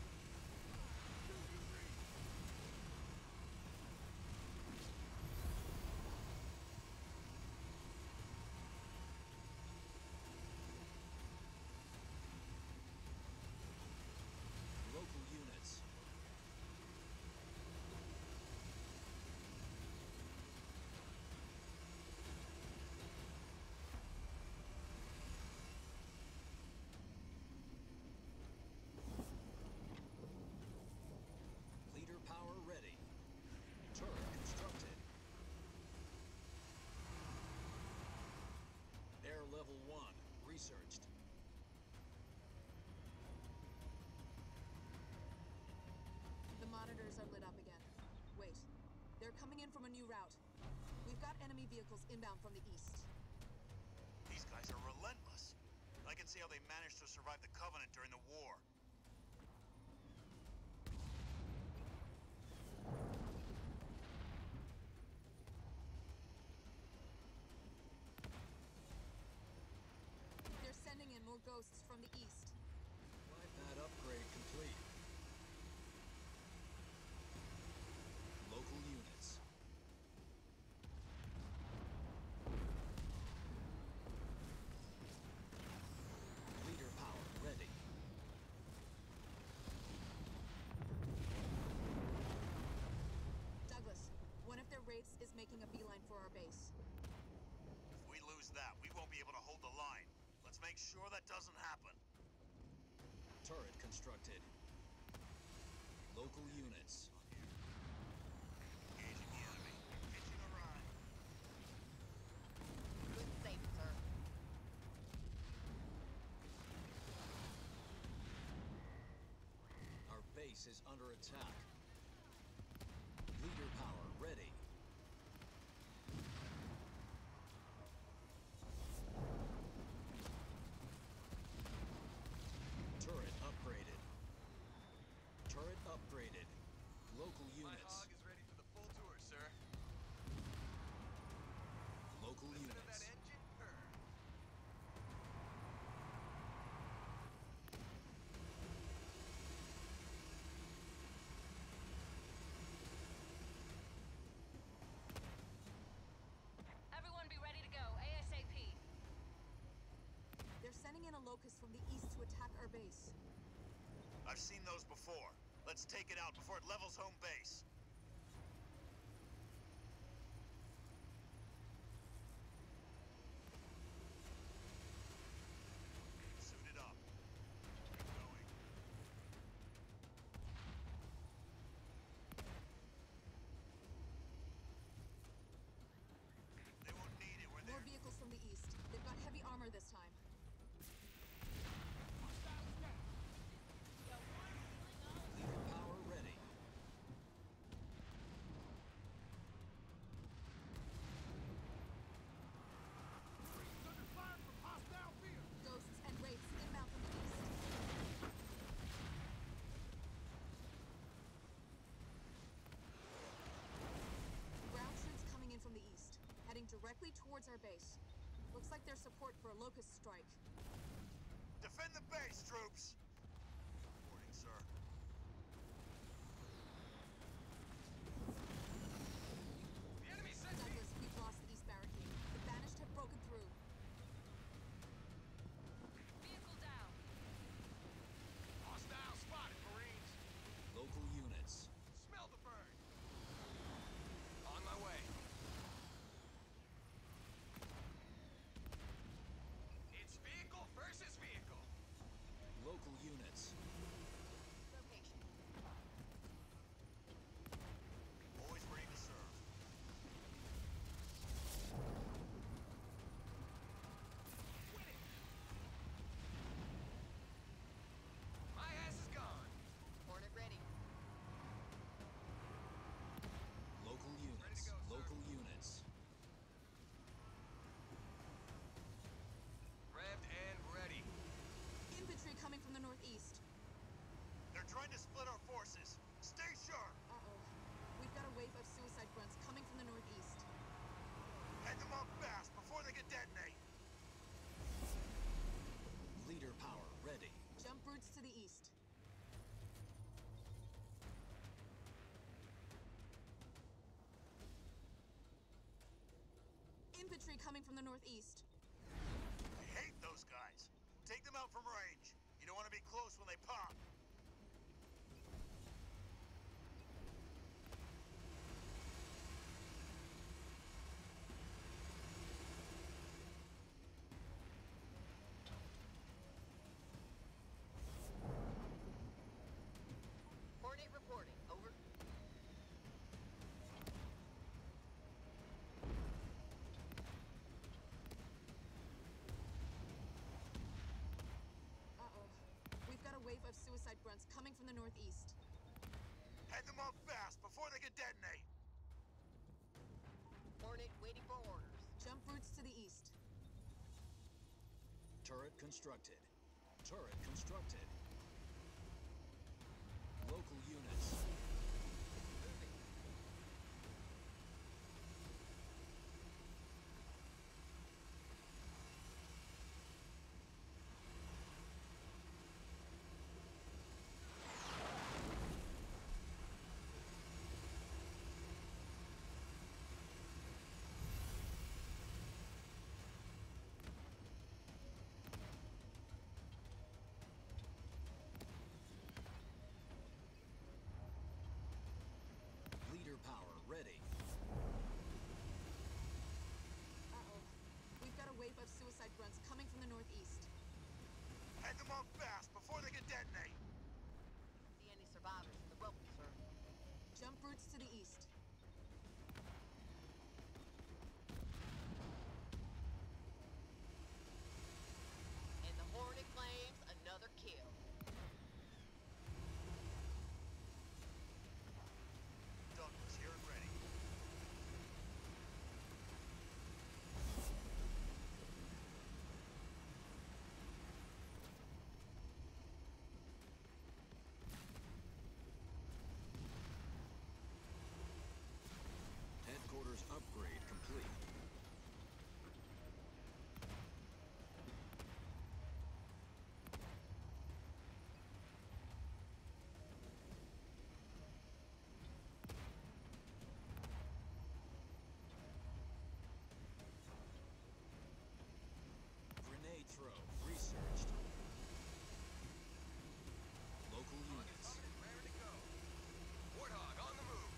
Local units. Leader power ready. Turret constructed. Air level 1 researched. The monitors are lit up again. Wait, they're coming in from a new route. We've got enemy vehicles inbound from the east. These guys are relentless. I can see how they managed to survive the Covenant during the war. They're sending in more ghosts from the east. Light pad upgrade complete. Local units. Leader power ready. Douglas, one of their wraiths is making a beeline for our base. If we lose that, we won't be able to hold the line. Let's make sure that doesn't happen. Turret constructed. Local units. Engaging the enemy. Hitching a ride. Good save, sir. Our base is under attack. Leader power ready. Turret upgraded. Turret upgraded. Local My units. hog is ready for the full tour, sir. Local Listen to that units. engine purr. Everyone be ready to go, ASAP. They're sending in a locust from the east to attack our base. I've seen those before. Let's take it out before it levels home base. Suited up. Going. They won't need it when More they're... vehicles from the east. They've got heavy armor this time. Leader power ready. Under fire from hostile vehicles. Ghosts and wraiths inbound from the east. Ground troops coming in from the east, heading directly towards our base. Looks like there's support for a locust strike. Defend the base, troops! Reporting, sir. The enemy sent me. Douglas, we've lost the east barricade. The Banished have broken through. Vehicle down. Hostile spotted, Marines. Local units. Smell the burn. On my way. It's vehicle versus vehicle. Local units. Location. Always ready to serve. My ass is gone. Hornet ready. Local Ready units. to go, sir. Local units. Revved and ready. Infantry coming from the northeast. They're trying to split our forces. Stay sharp! Uh-oh. We've got a wave of suicide grunts coming from the northeast. Head them up fast before they get detonate. Leader power ready. Jump brutes to the east. Infantry coming from the northeast. I hate those guys. Take them out from range. You don't want to be close when they pop. Hornet reporting. Over. Uh-oh. We've got a wave of suicide grunts coming from the northeast. Head them up fast before they get detonate. Hornet waiting for orders. Jump brutes to the east. Turret constructed. Turret constructed. Local units. suicide grunts coming from the northeast. Head them off fast before they can detonate. See any survivors in the rubble, sir? Jump routes to the east. And the Hornet claims another kill. Douglas, here and ready. Headquarters upgrade complete. Grenade throw researched. Local units. Raring to go. Warthog on the move.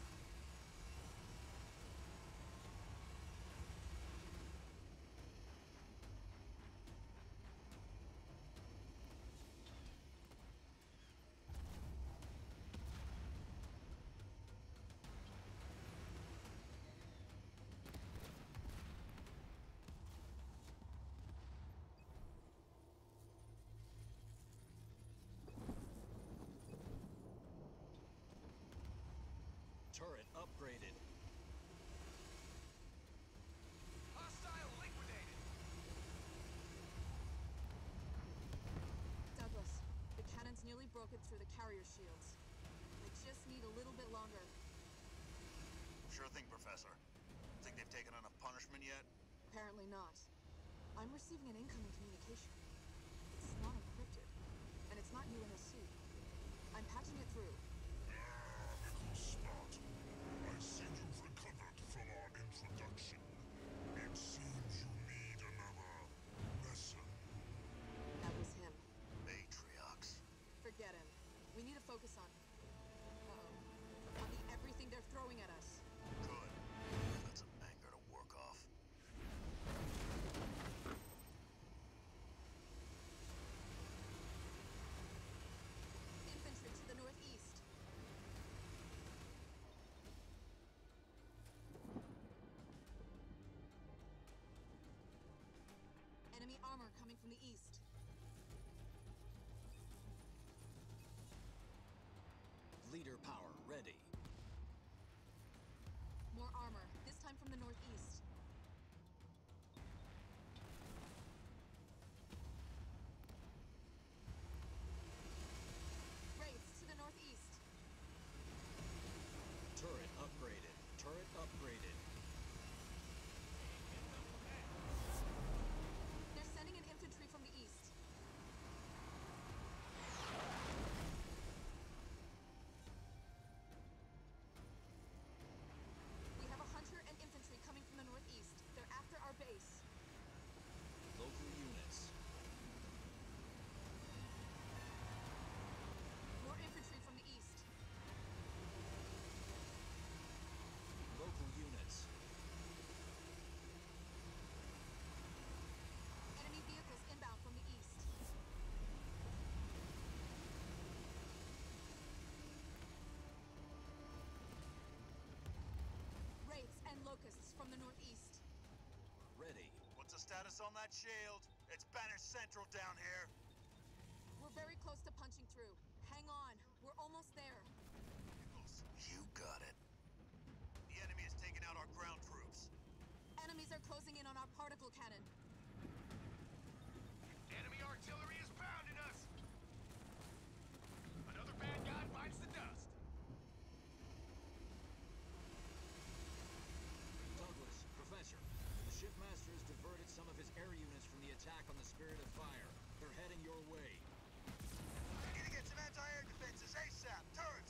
Turret upgraded. Hostile liquidated. Douglas, the cannons nearly broke it through the carrier shields. They just need a little bit longer. Sure thing, Professor. Think they've taken enough punishment yet? Apparently not. I'm receiving an incoming communication. It's not encrypted, and it's not UNSC. I'm patching it through. Smart. I see you've recovered from our introduction. It seems you need another lesson. That was him. Atriox. Forget him. We need to focus on... Uh-oh. On the everything they're throwing at us. Good. That's some anger to work off. Infantry to the northeast. Enemy armor coming from the east. Leader power ready. More armor, this time from the northeast. Wraiths to the northeast. Turret upgraded. Turret upgraded. They're sending in infantry from the east. We have a hunter and infantry coming from the northeast. They're after our base. Local units. More infantry from the east. Local units. Enemy vehicles inbound from the east. Wraiths and locusts from the northeast. Ready. What's the status on that shield? It's Banished Central down here. We're very close to punching through. Hang on, we're almost there. You got it. The enemy has taken out our ground troops. Enemies are closing in on our particle cannon. Enemy artillery is pounding us. Another bad guy bites the dust. Douglas, Professor, the shipmaster has diverted some of his air units from the attack on the Spirit of Fire. They're heading your way. Need to get some anti-air defenses ASAP. Turret,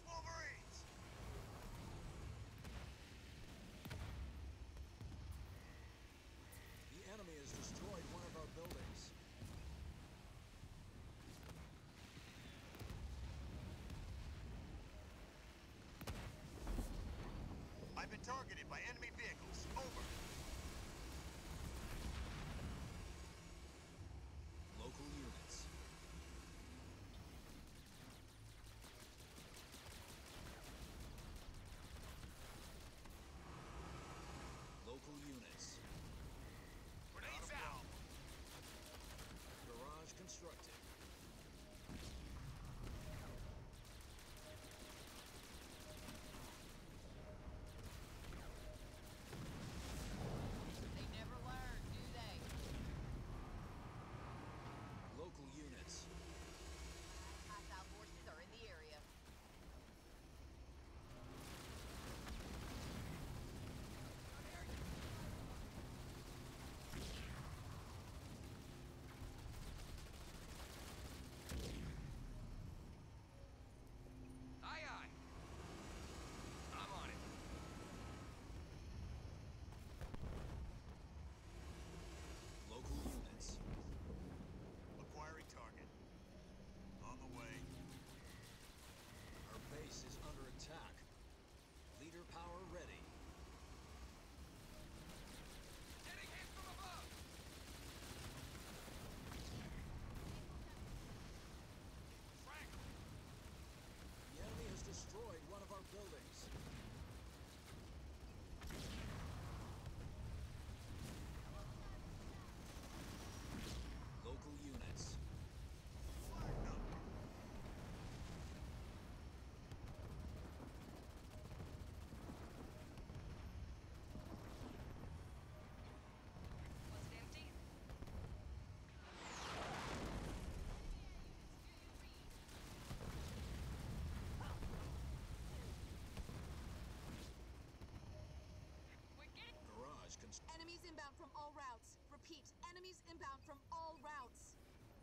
inbound from all routes.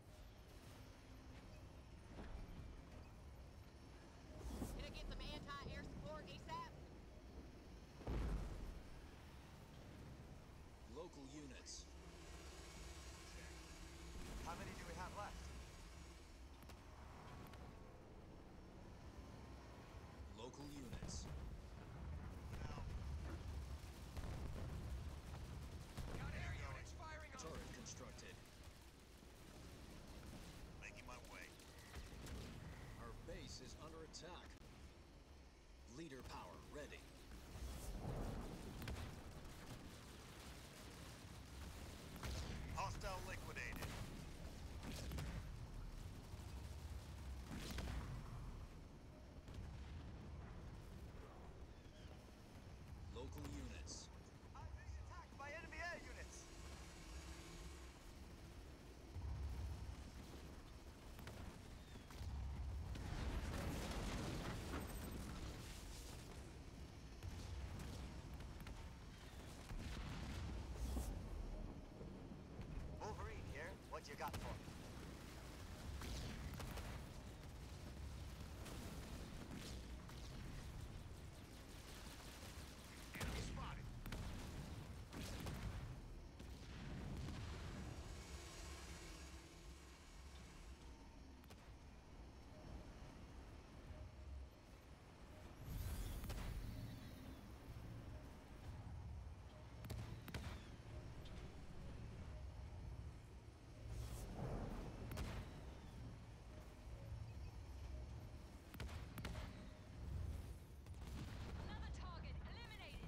Can I get some anti-air support ASAP? Local units. How many do we have left? Local units. Got air units firing on. Turret constructed. Making my way. Our base is under attack. Leader power ready. Hostile liquidated. Local units. I'm being attacked by enemy air units. Wolverine here. What you got for me? Enemy spotted. Another target eliminated.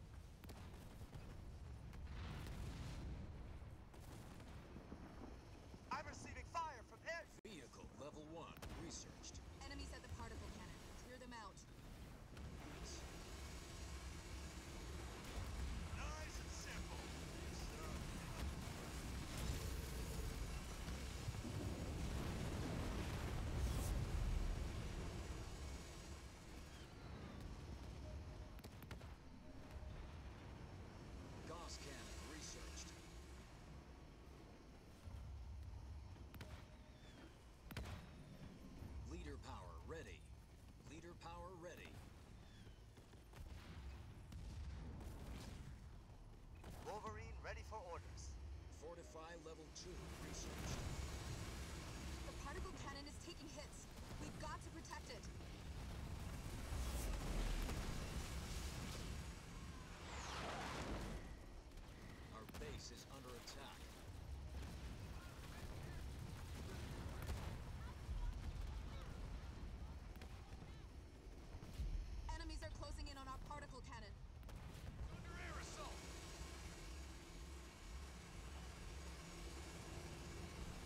I'm receiving fire from air. Vehicle level 1 researched. Enemies at the particle cannon. Clear them out. Nice and simple. Gauss cannon researched. Leader power ready. Leader power ready. Wolverine ready for orders. Fortify level 2 researched. The particle cannon is taking hits. We've got to protect it. Our base is under attack. Enemies are closing in on our particle cannon. Under air assault.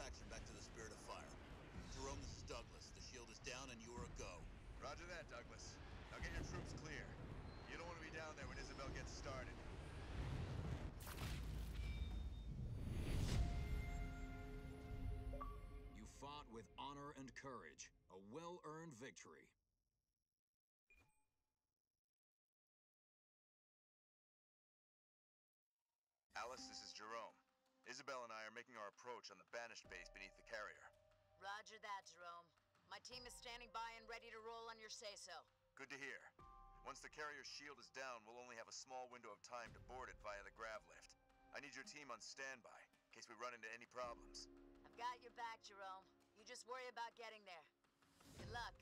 traction back to the Spirit of Fire. Jerome, this is Douglas. The shield is down and you are a go. Roger that, Douglas. Now get your troops clear. You don't want to be down there when Isabel gets started. You fought with honor and courage. A well-earned victory. Alice, this is Jerome. Isabel and I are making our approach on the Banished base beneath the carrier. Roger that, Jerome. My team is standing by and ready to roll on your say-so. Good to hear. Once the carrier's shield is down, we'll only have a small window of time to board it via the grav lift. I need your team on standby, in case we run into any problems. I've got your back, Jerome. You just worry about getting there. Good luck.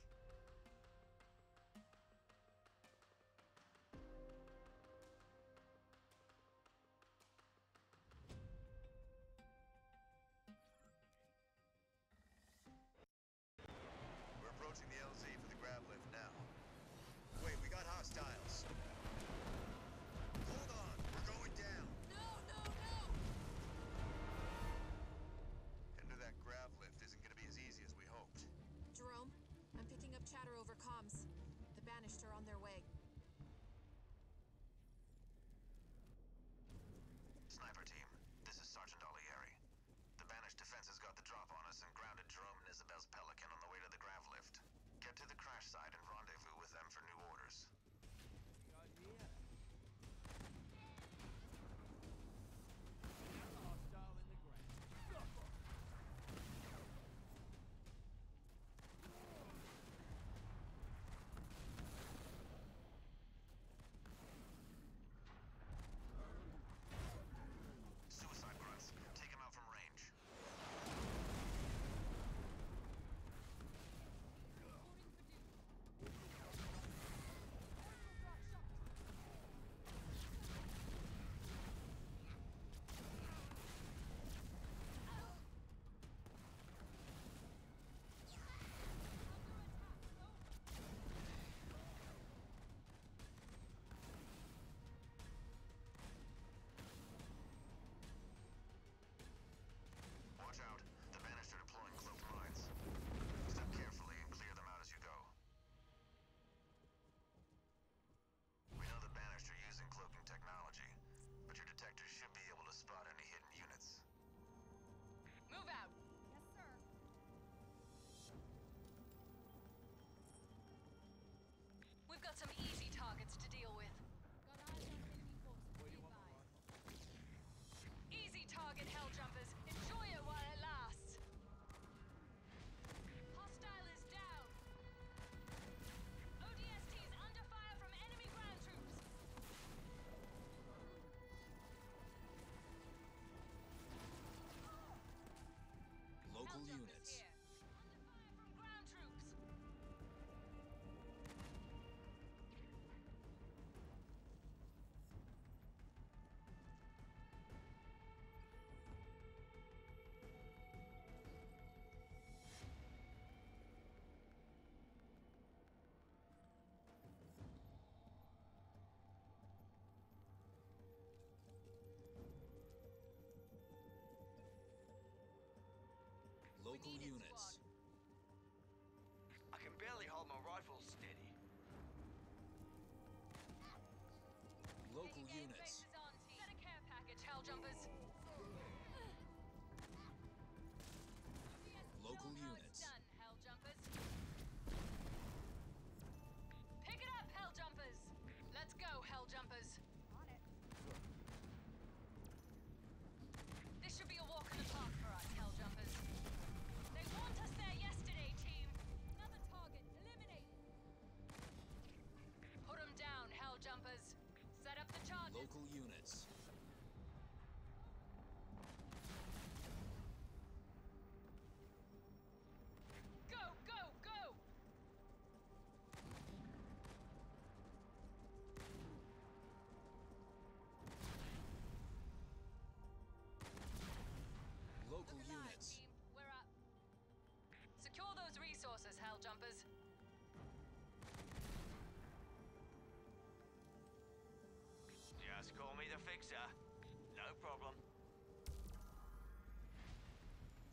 We're approaching the LZ for the grav lift now. Wait, we got hostiles. Hold on, we're going down. No, no, no! Into that grav lift isn't gonna be as easy as we hoped. Jerome, I'm picking up chatter over comms. The Banished are on their way. Sniper team, this is Sergeant Olieri. The Banished defense has got the drop on us and grounded Jerome and Isabel's Pelican on the way to the grav lift. Get to the crash site and rendezvous with them for new orders. Suicide grunts, take him out from range. Watch out. The Banished are deploying cloaked mines. Step carefully and clear them out as you go. We know the Banished are using cloaking technology, but your detectors should be able to spot any hidden units. Move out! Yes, sir. We've got some easy targets to deal with. Got eyes on enemy forces. Easy target, hell jumpers. Enjoy it while it lasts. Hostile is down. ODST is under fire from enemy ground troops. Local Hell jumpers units. here. Under fire from ground troops. Local need it, units. squad. I can barely hold my rifle steady. Local Taking aim units. faces on team. Set a care package, hell jumpers. Local Show 'em how units. it's done, hell jumpers. Pick it up, hell jumpers. Let's go, hell jumpers. On it. This should be a walk in the park for us, hell jumpers. They want us there yesterday, team. Another target. Eliminate. Put 'em down, hell jumpers. Set up the charges. Local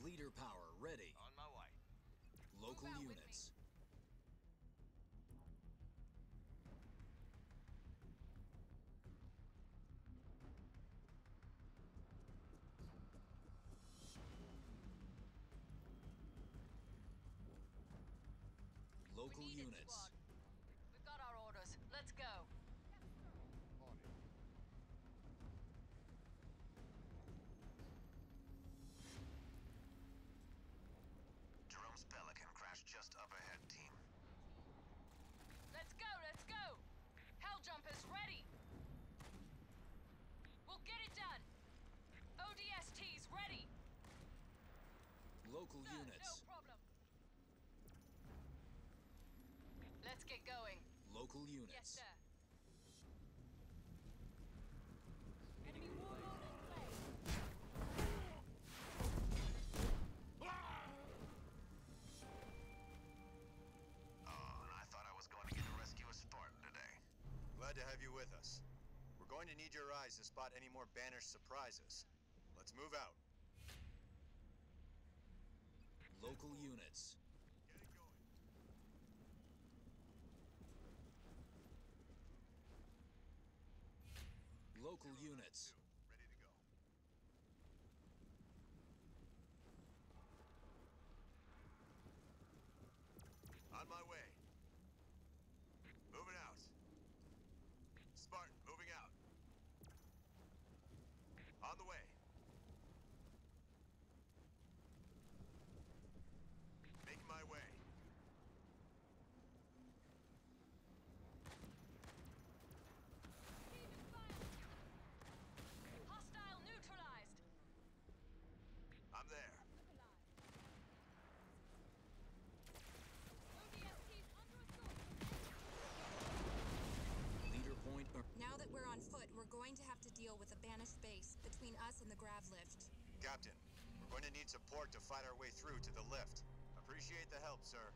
Leader power ready. On my way. Local units. Local We need it, units. squad. We've got our orders. Let's go. Jerome's Pelican crashed just up ahead, team. Let's go, let's go! Helljumpers ready! We'll get it done! ODSTs ready! Local Sir, units. no problem. Let's get going. Local units. Yes, sir. Enemy warlord in play. Oh, and I thought I was going to get to rescue a Spartan today. Glad to have you with us. We're going to need your eyes to spot any more banished surprises. Let's move out. Local units. Local units. Ready to go. On my way. Moving out. Spartan, moving out. On the way. Making my way. Hostile neutralized! I'm there. ODSTs under assault. Leader point. Now that we're on foot, we're going to have to deal with a banished base between us and the grav lift. Captain, we're going to need support to fight our way through to the lift. Appreciate the help, sir.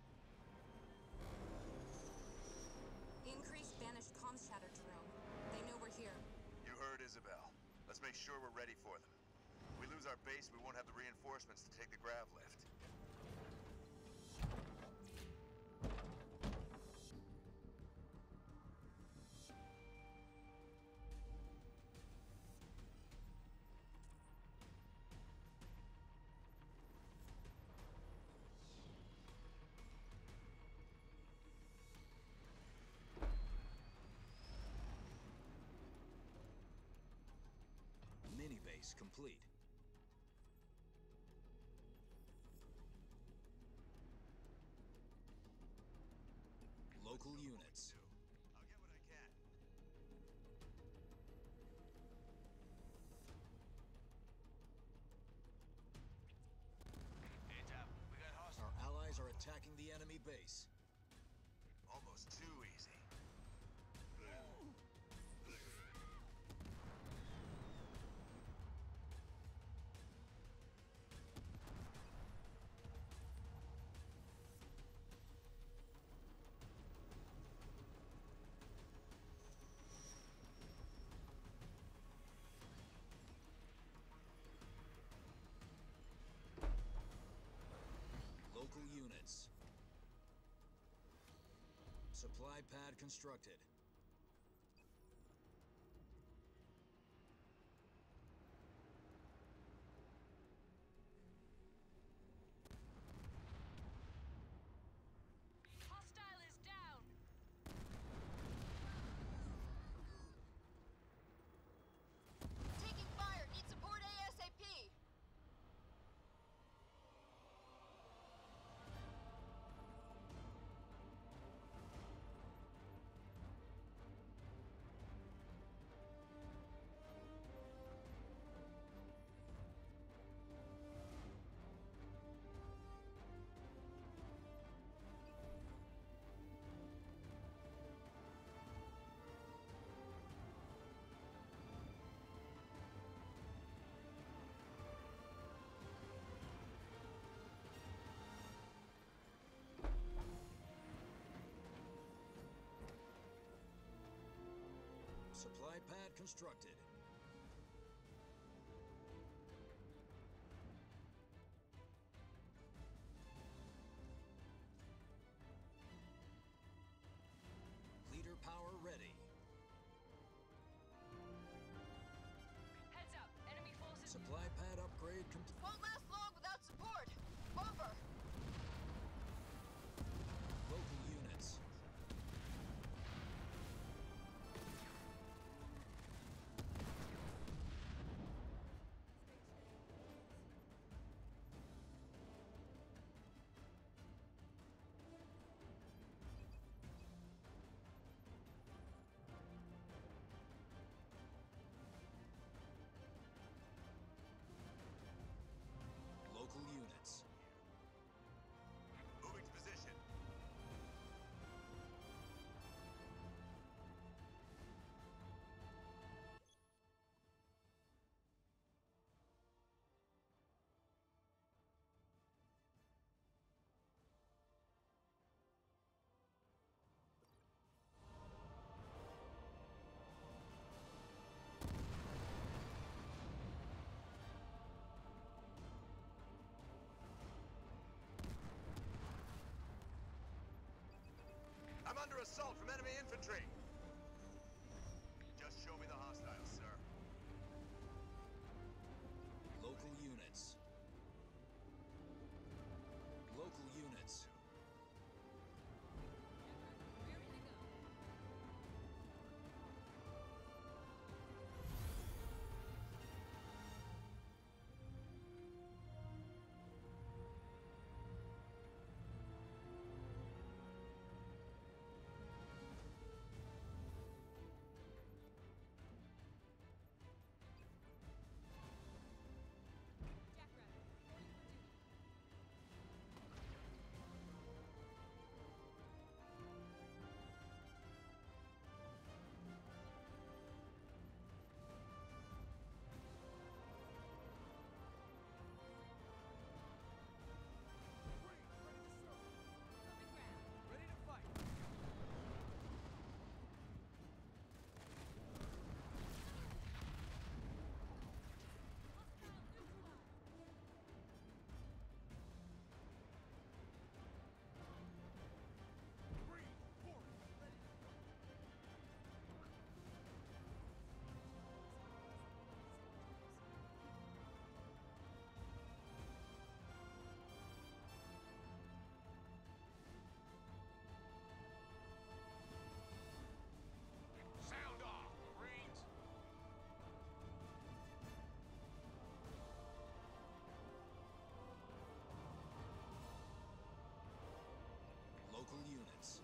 Increased banished comms chatter, Jerome. They know we're here. You heard Isabel. Let's make sure we're ready for them. If we lose our base, we won't have the reinforcements to take the grav lift. Mini base complete. Local units. I'll get what I can. Heads up. We got hostiles. Our allies are attacking the enemy base. Almost too easy. Local units. Supply pad constructed. Hostile is down! Taking fire! Need support ASAP! Supply pad constructed. Won't last long without support. Over. Local units. Local units. Moving to position. I'm under assault from enemy infantry. Just show me the hostiles, sir. Local units. Local units. Ready to fight. Sound off, Marines! Local units.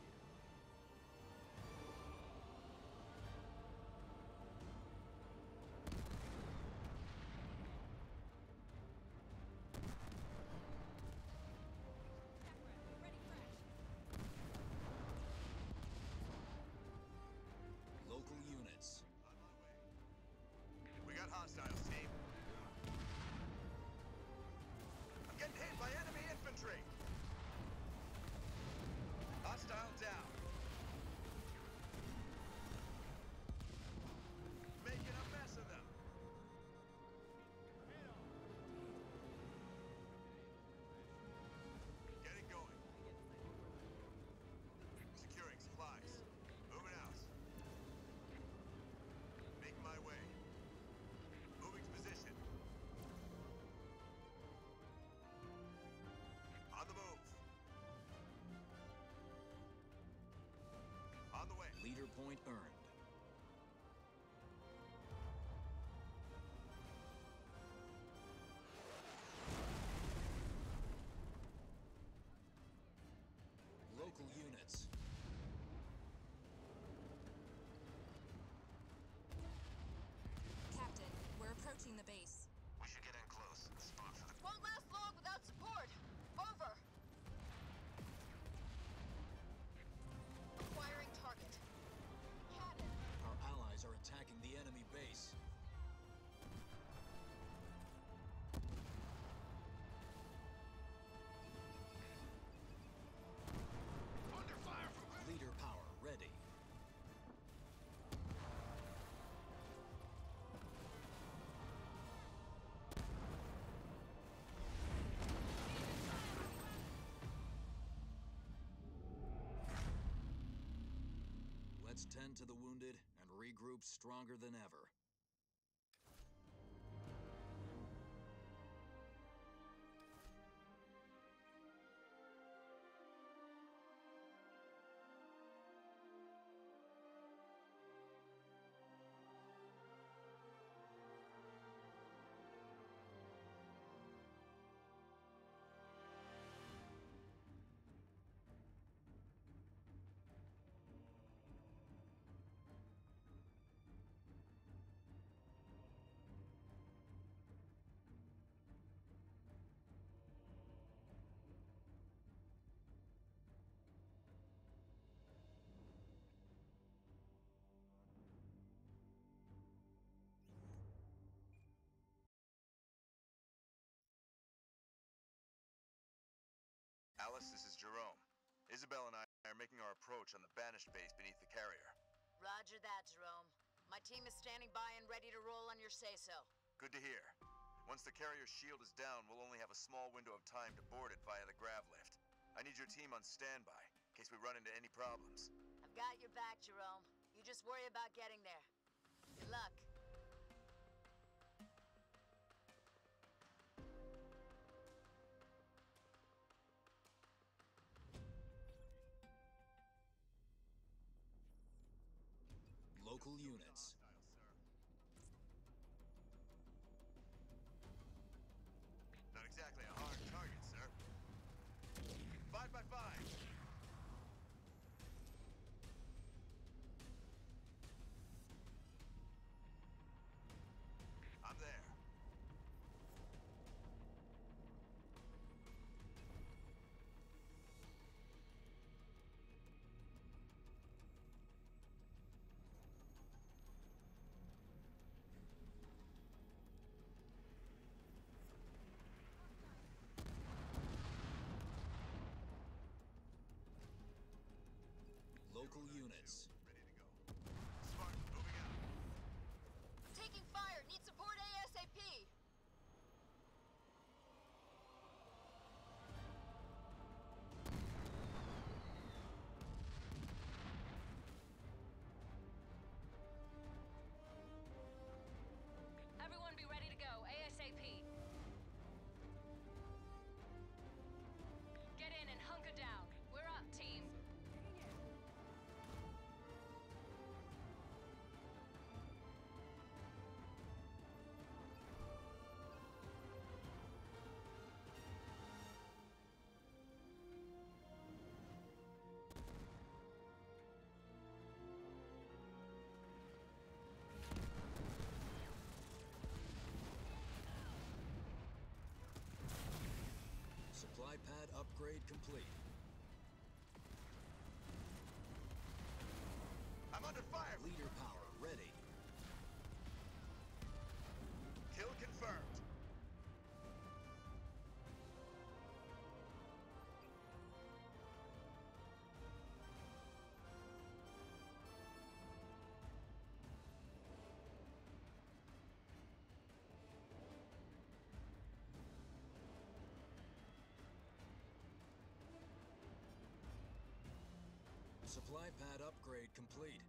Local units. We got hostiles, team. I'm getting hit by enemy infantry. Hostile down. Making a mess of them. Getting going. Securing supplies. Moving out. Making my way. Moving to position. On the move. On the way. Leader point earned. Local units. Captain, we're approaching the base. We should get in close and spot for the... Won't last long without support. Over. Acquiring target. Cannon. Our allies are attacking the enemy base. Under fire from... Leader power ready. Let's tend to the wounded and regroup stronger than ever. Alice, this is Jerome. Isabel and I are making our approach on the Banished base beneath the carrier. Roger that, Jerome. My team is standing by and ready to roll on your say-so. Good to hear. Once the carrier's shield is down, we'll only have a small window of time to board it via the grav lift. I need your team on standby, in case we run into any problems. I've got your back, Jerome. You just worry about getting there. Good luck. Local units. Not exactly a hard target, sir. 5 by 5. I'm there. Local units. Ready to go. Spartan, moving out. I'm taking fire. Need support ASAP. Everyone be ready to go, ASAP. Get in and hunker down. We're up, team. Supply pad upgrade complete. I'm under fire. Leader power ready. Kill confirmed. Supply pad upgrade complete.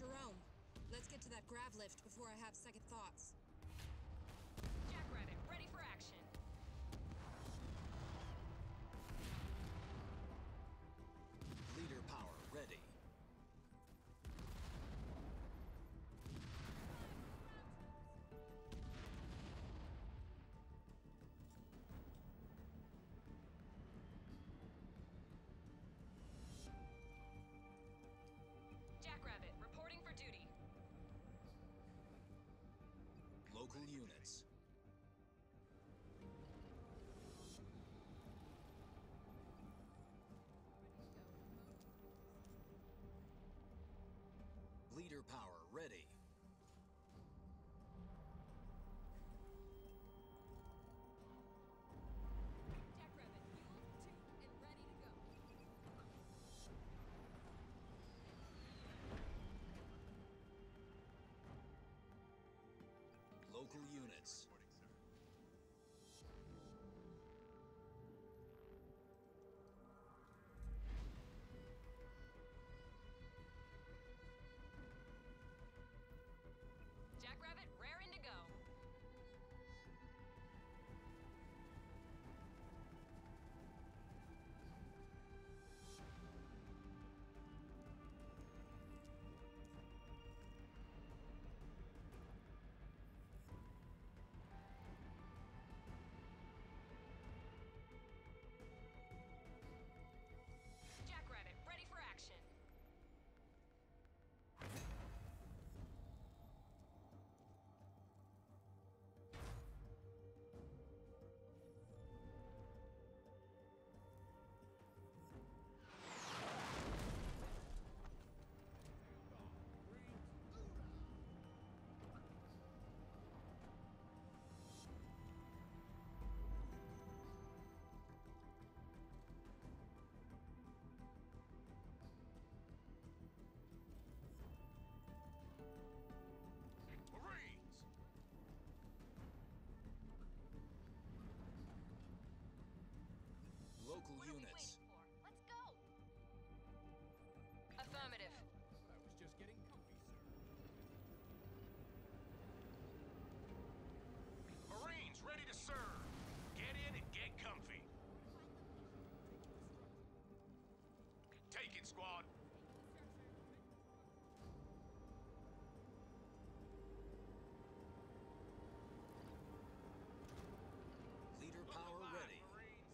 Jerome, let's get to that grav lift before I have second thoughts. Jackrabbit, ready for action. Leader power ready. Jackrabbit, reporting for duty. Local units. Leader power ready. Jackrabbit, fueled, tuned, and ready to go. Local units. Jackrabbit, raring to go. Jackrabbit, ready for action. Marines! Local What are we units. waiting for? Let's go! Affirmative. I was just getting comfy, sir. Marines ready to serve. Get in and get comfy. Take it, squad. Leader Look power alive, ready. Marines.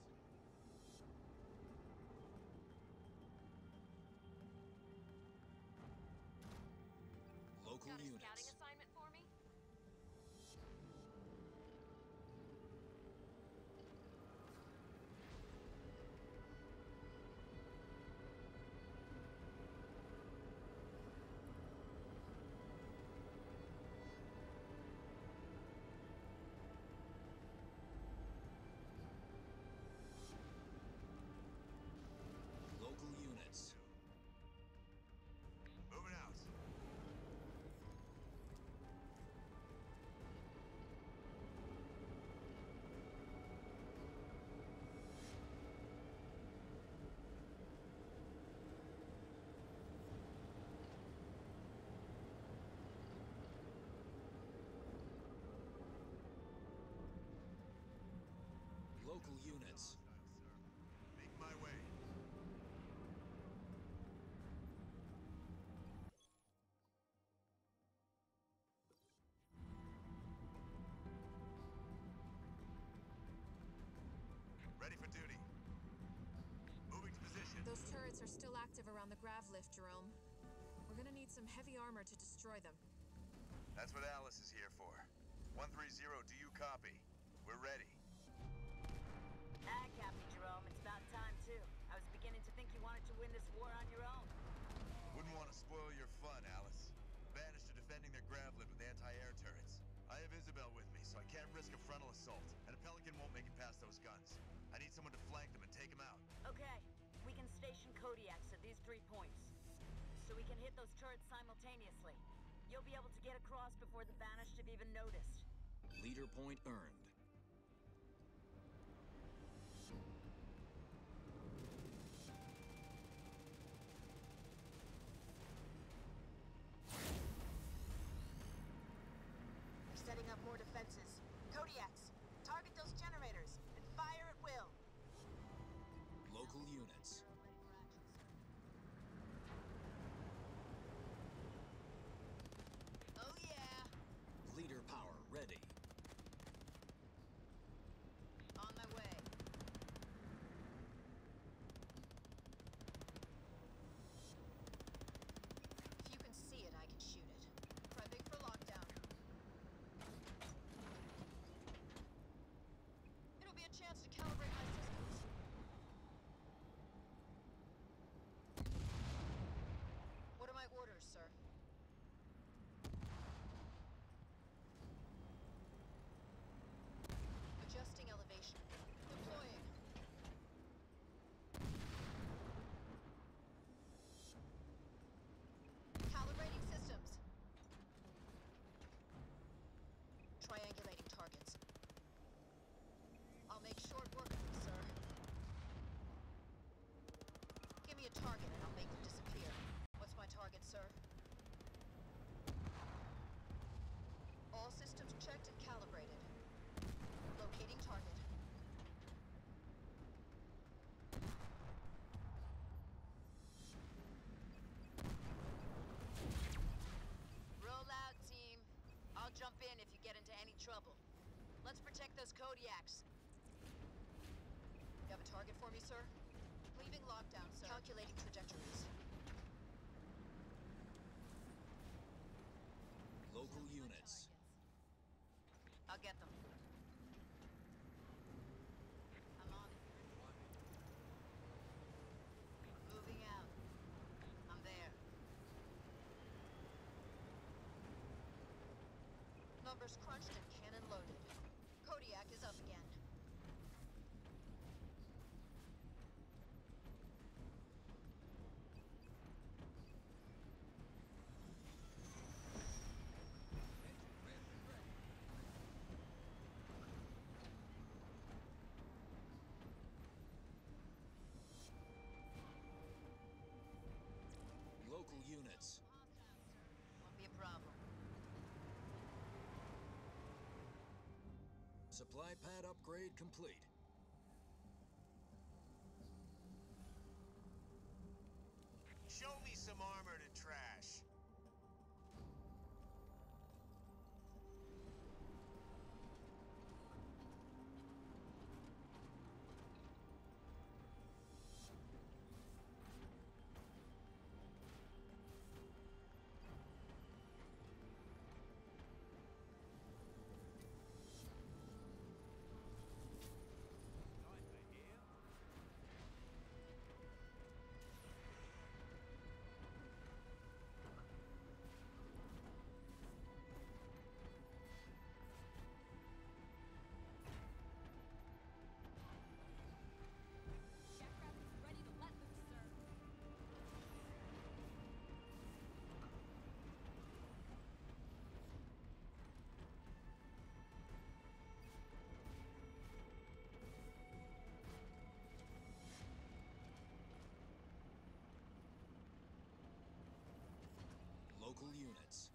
Local Got a units. scouting assignment for me? Local units. Moving out. Local units. Make my way. Ready for duty. Moving to position. Those turrets are still active around the grav lift, Jerome. We're gonna need some heavy armor to destroy them. That's what Alice is here for. 130, do you copy? We're ready. Captain Jerome, it's about time, too. I was beginning to think you wanted to win this war on your own. Wouldn't want to spoil your fun, Alice. Banished are defending their grav lift with anti-air turrets. I have Isabel with me, so I can't risk a frontal assault, and a Pelican won't make it past those guns. I need someone to flank them and take them out. Okay, we can station Kodiaks at these 3 points. So we can hit those turrets simultaneously. You'll be able to get across before the Banished have even noticed. Leader point earned. have more defenses. Kodiaks, target those generators and fire at will. Local units. Oh yeah. Leader power ready. On my way. If you can see it, I can shoot it. Prepping for lockdown. It'll be a chance to calibrate my systems. What are my orders, sir? Adjusting elevation. Deploying. Calibrating systems. Triangulating targets. I'll make short work of them, sir. Give me a target and I'll make them disappear. What's my target, sir? All systems checked and calibrated. Locating target. Roll out, team. I'll jump in if you get into any trouble. Let's protect those Kodiaks. You have a target for me, sir? Leaving lockdown, sir. Calculating trajectories. Local units. I'll get them. I'm on it. Moving out. I'm there. Numbers crunched and cannon loaded. Kodiak is up again. Local units. Won't be a problem. Supply pad upgrade complete. Show me some armor to trash. Local units.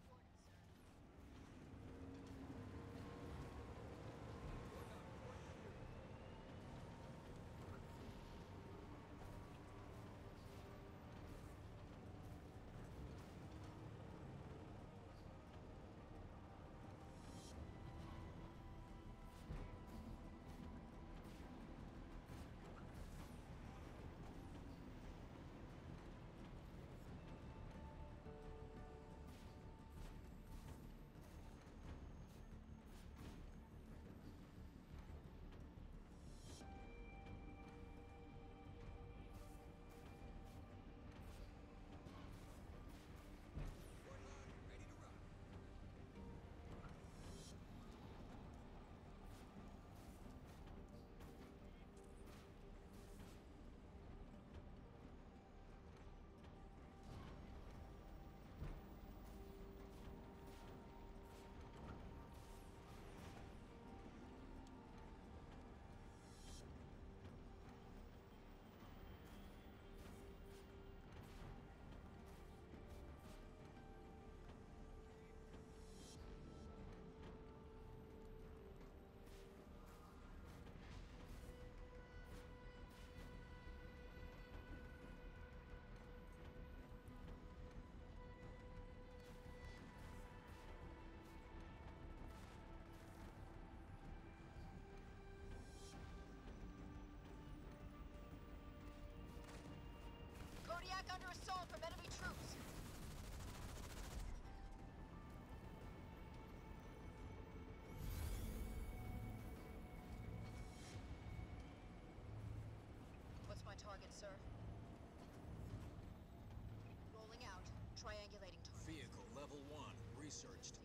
Level 1, researched.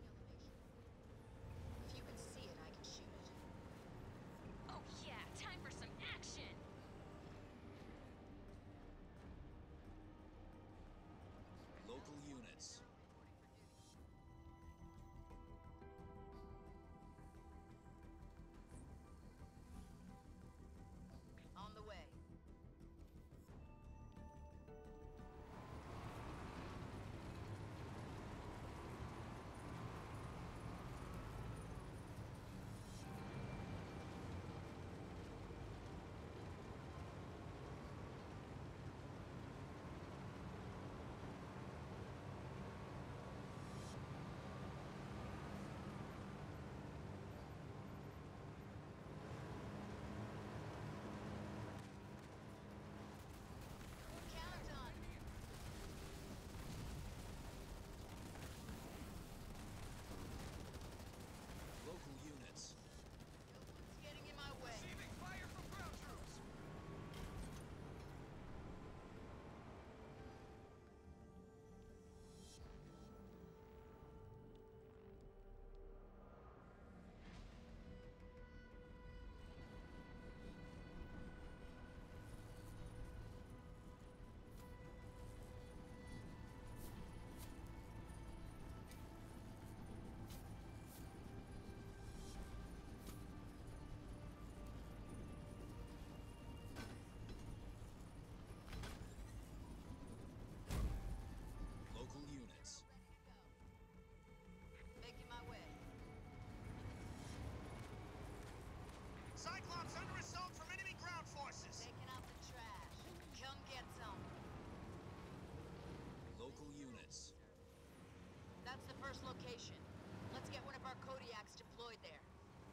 If you can see it, I can shoot it. Oh yeah, time for some action! Local units. On the way. Counter done. Local units. It's getting in my way. Receiving fire from ground troops! Local units. Making my way. Cyclops under assault from enemy ground forces. Taking out the trash. Come get some. Local units. That's the first location. Let's get one of our Kodiaks deployed there.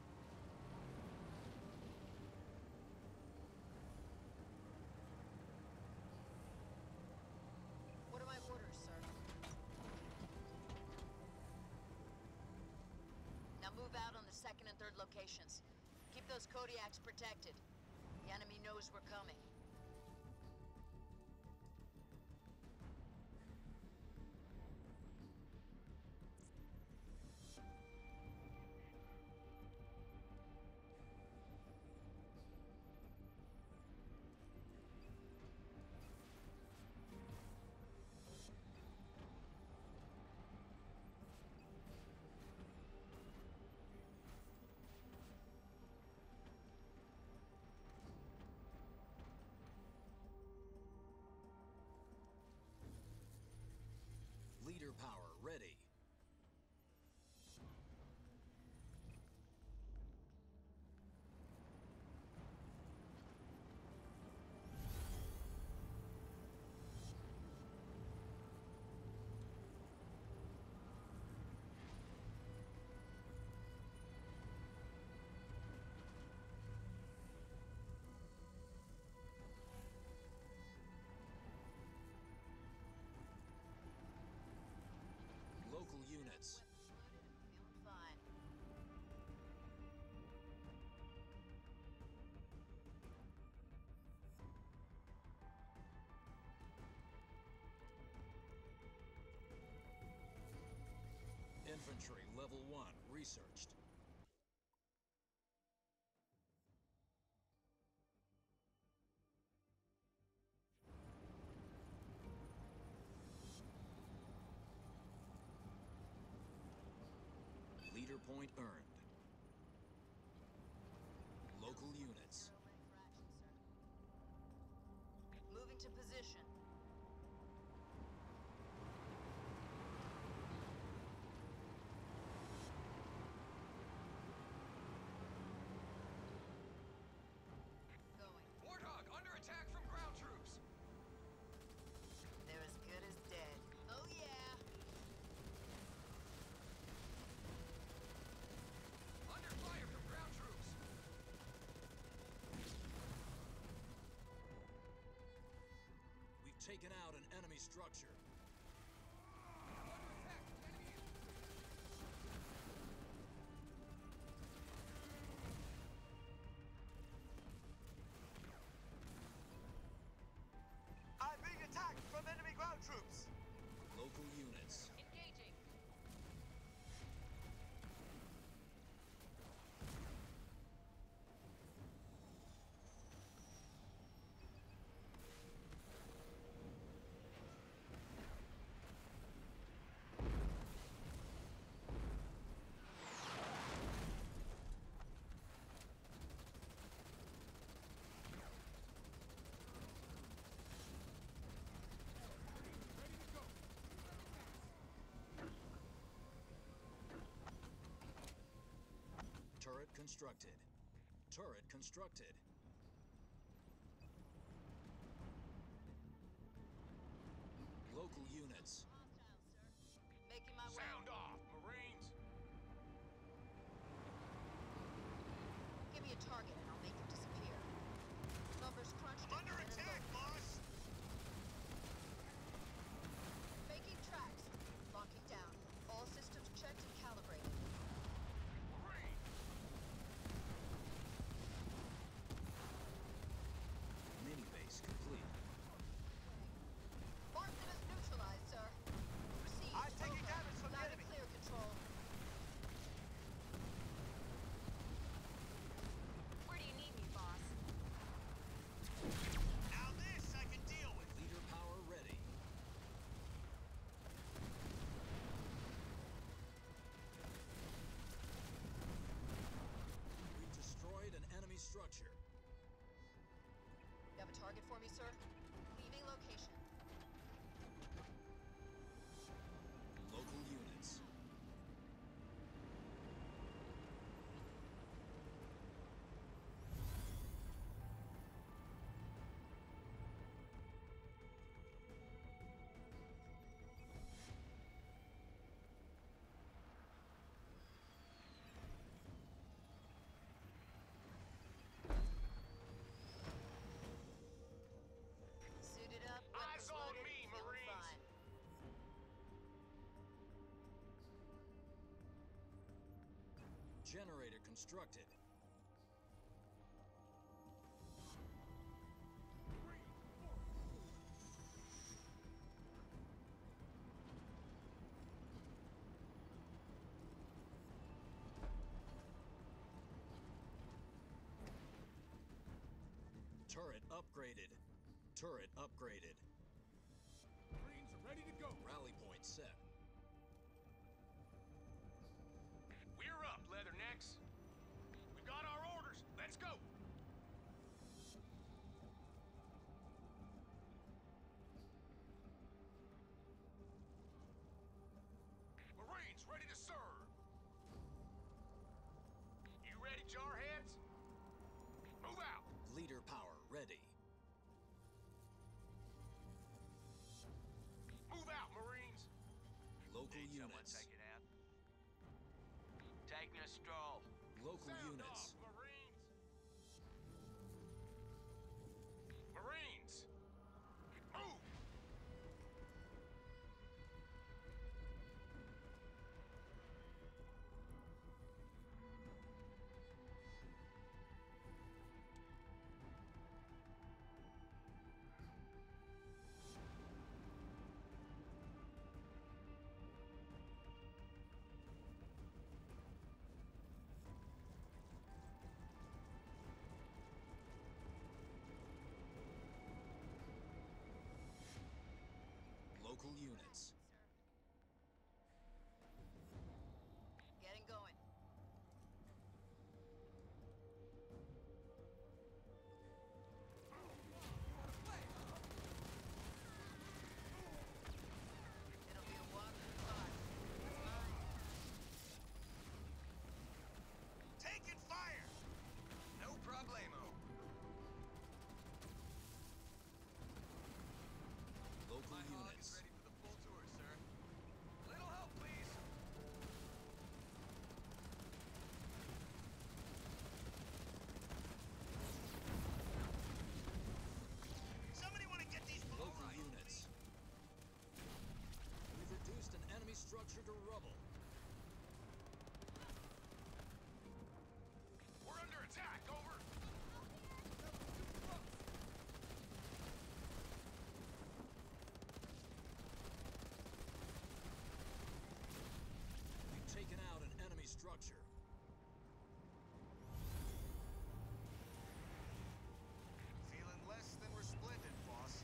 What are my orders, sir? Now move out on the second and third locations. Keep those Kodiaks protected. The enemy knows we're coming. Leader power ready. Local units. Feeling fine. Infantry level 1, researched. Leader point earned. Local units. Moving to position. Going. Warthog under attack from ground troops! They're as good as dead. Oh yeah! Under fire from ground troops! We've taken out an enemy structure. Under attack! Enemy I'm being attacked from enemy ground troops. Local units. Engaging. constructed. Turret constructed. Local units. Making my way. Sound off, Marines! Give me a target and I'll make you disappear. Numbers crunched. Under attack, boss! Making tracks. Locking down. All systems checked and calibrated. Mini base complete. Martin is neutralized, sir. Proceed. I'm taking Over. damage from the Loud and enemy. clear, control. Where do you need me, boss? Now this I can deal with. Leader power ready. We've destroyed an enemy structure. You have a target for me, sir? Leaving location. Local units. Suited up. Eyes weapons on loaded, me, feeling Marines. fine. Generator constructed. Turret upgraded. Turret upgraded. Marines are ready to go. Rally point set. We're up, Leathernecks. We got our orders. Let's go. Marines ready to serve. You ready, jarheads? Move out. Leader power ready. Move out, Marines. Local Need someone units. take it out? Taking a stroll. Local Sound units. off, Marines. Marines. Move. Local units. Getting going. It'll be a walk in the park. It's mine. Taking fire! No problemo. Local My hog units. is ready for the full tour, sir. Little help, please. Somebody want to get these below Local right? units. We've reduced an enemy structure to rubble. We're under attack. Over. We've taken out an enemy structure. Feeling less than resplendent, boss.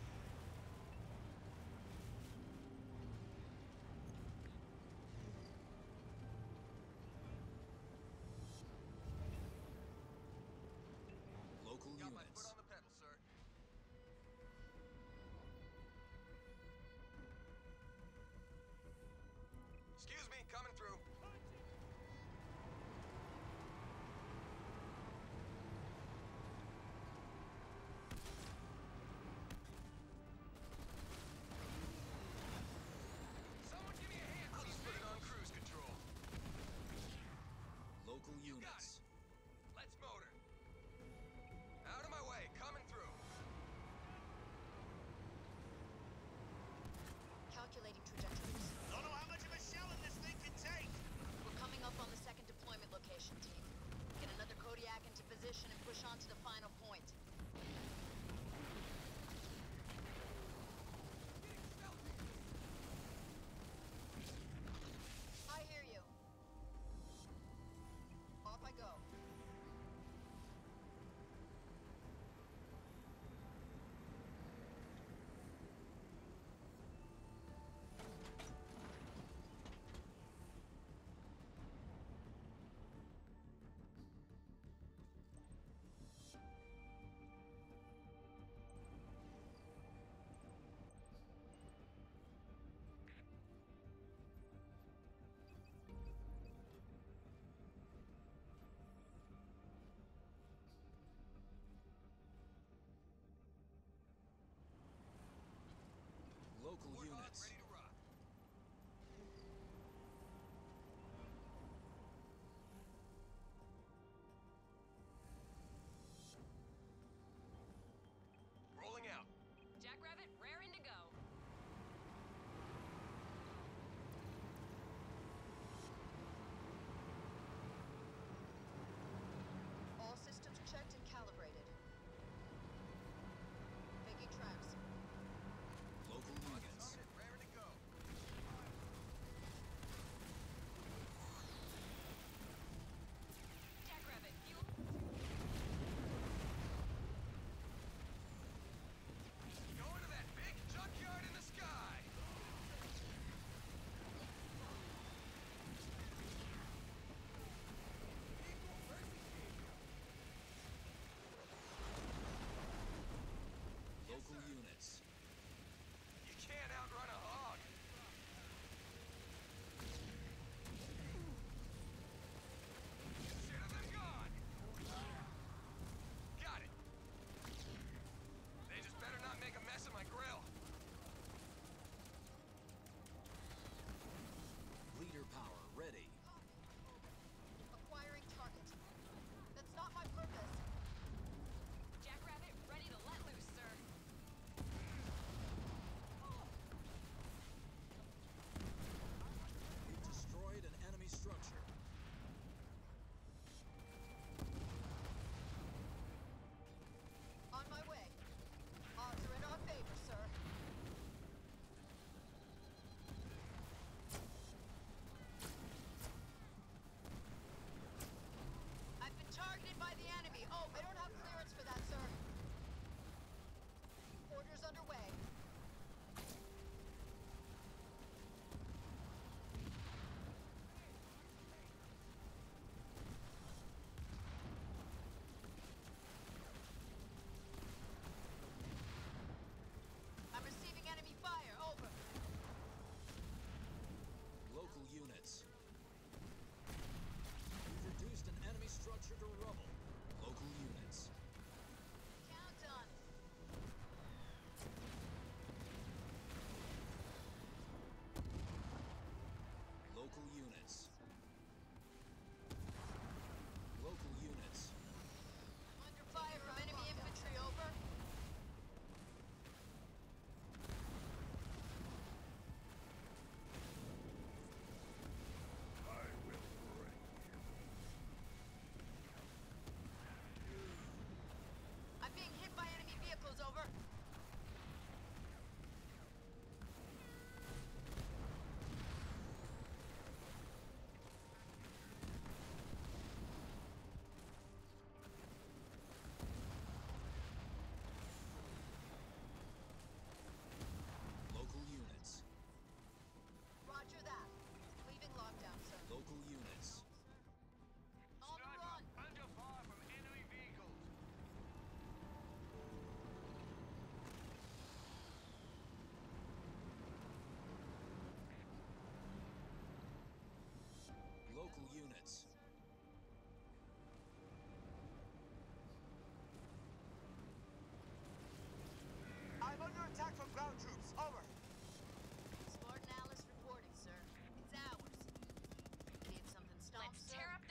Local Got my units. foot on the pedal, sir. Excuse me, coming through.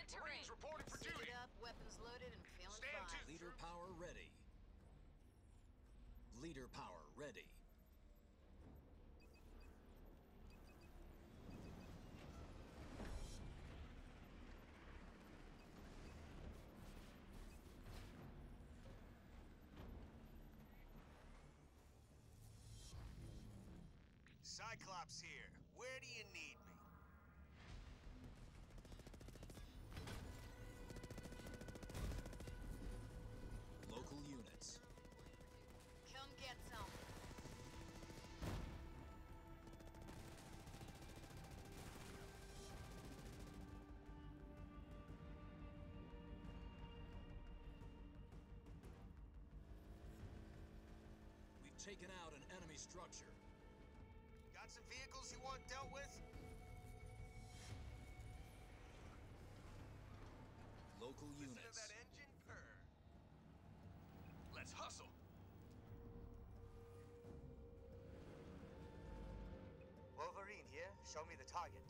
the terrain. Marines reporting for duty. Suited up, weapons loaded, and feeling Stand fine. to. Leader power ready. Leader power ready. Cyclops here. Where do you need me? Local units. Come get some. We've taken out an enemy structure. Got some vehicles you want dealt with? Local Listen to units. that engine purr. Let's hustle. Wolverine here. Show me the target.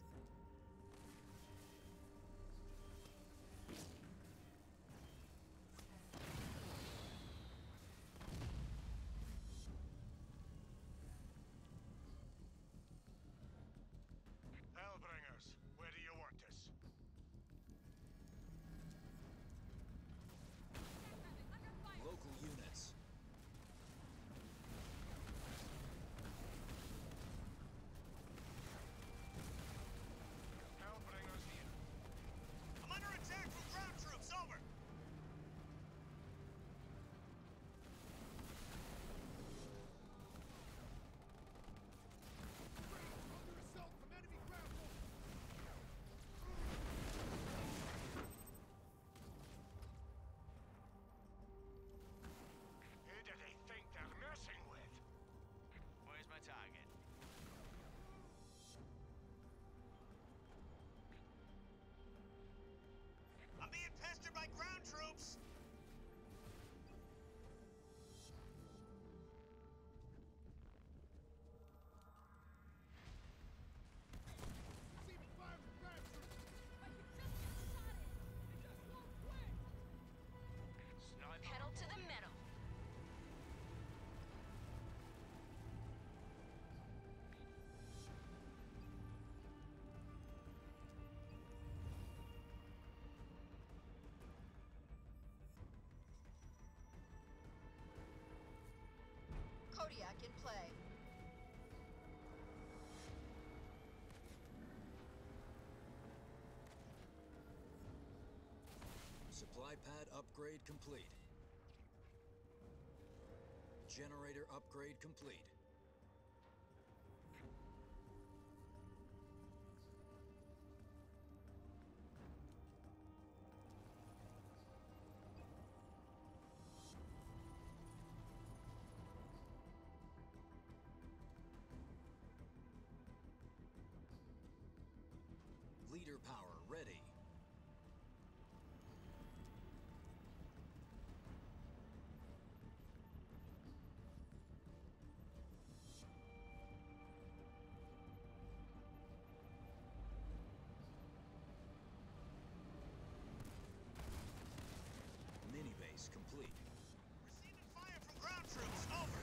Hellbringers, where do you want us? Local units. Hellbringers here. I'm under attack from ground troops. Over. Who do they think they're messing with? Where's my target? I'm being pestered by ground troops. Pedal to the metal. Kodiak in play. Supply pad upgrade complete. Generator upgrade complete. Leader power ready. Mini base complete. Receiving fire from ground troops. Over.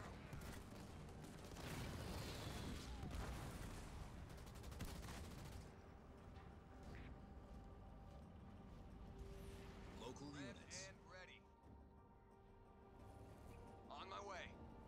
Local Red units. and ready. On my way.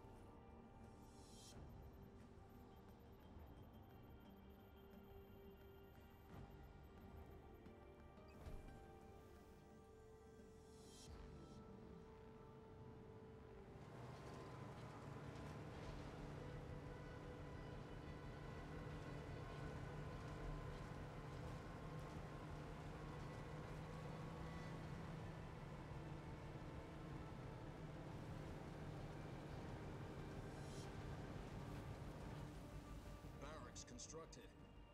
Barracks constructed.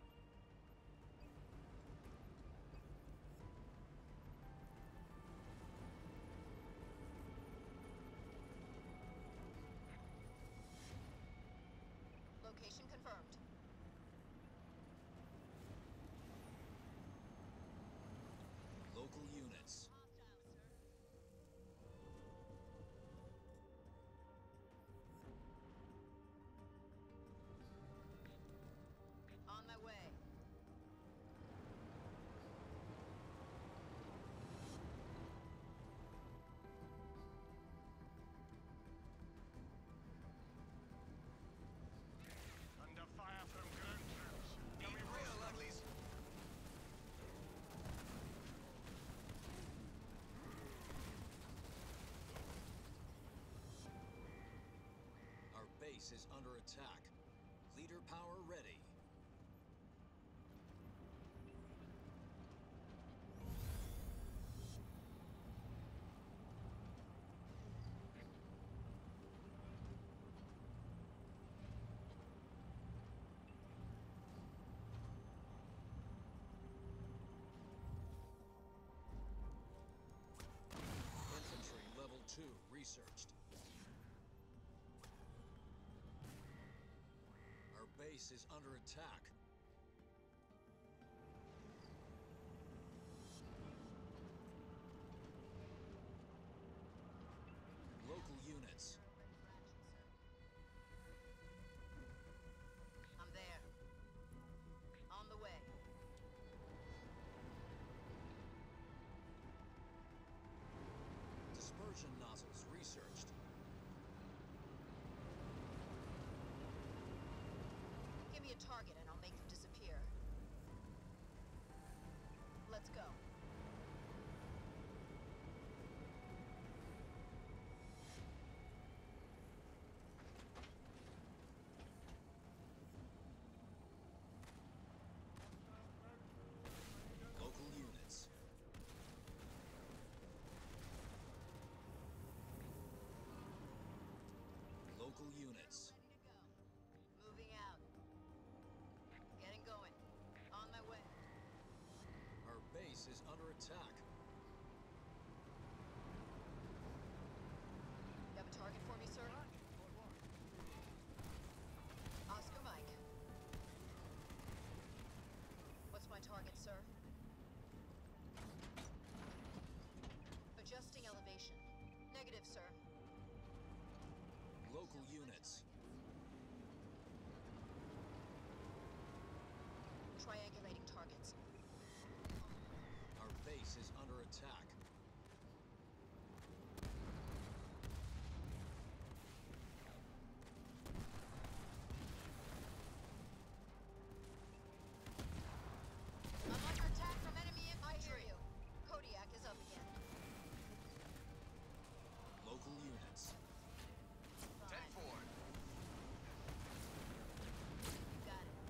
Location confirmed. Local units. On my way. Under fire from ground troops. Be real, uglies. Our base is under attack. Leader power ready. Infantry level 2 researched. Our base is under attack. Local units. I'm there. On the way. Dispersion nozzles researched. Give me a target and I'll make them disappear. Let's go. Local units. Local units. Moving out. Getting going. On my way. Our base is under attack. You have a target for me, sir? Oscar Mike. What's my target, sir? Adjusting elevation. Negative, sir. Local units. Triangulating targets. Our base is under attack. I'm under attack from enemy infantry. Kodiak is up again. Local units. 10-4. Got it.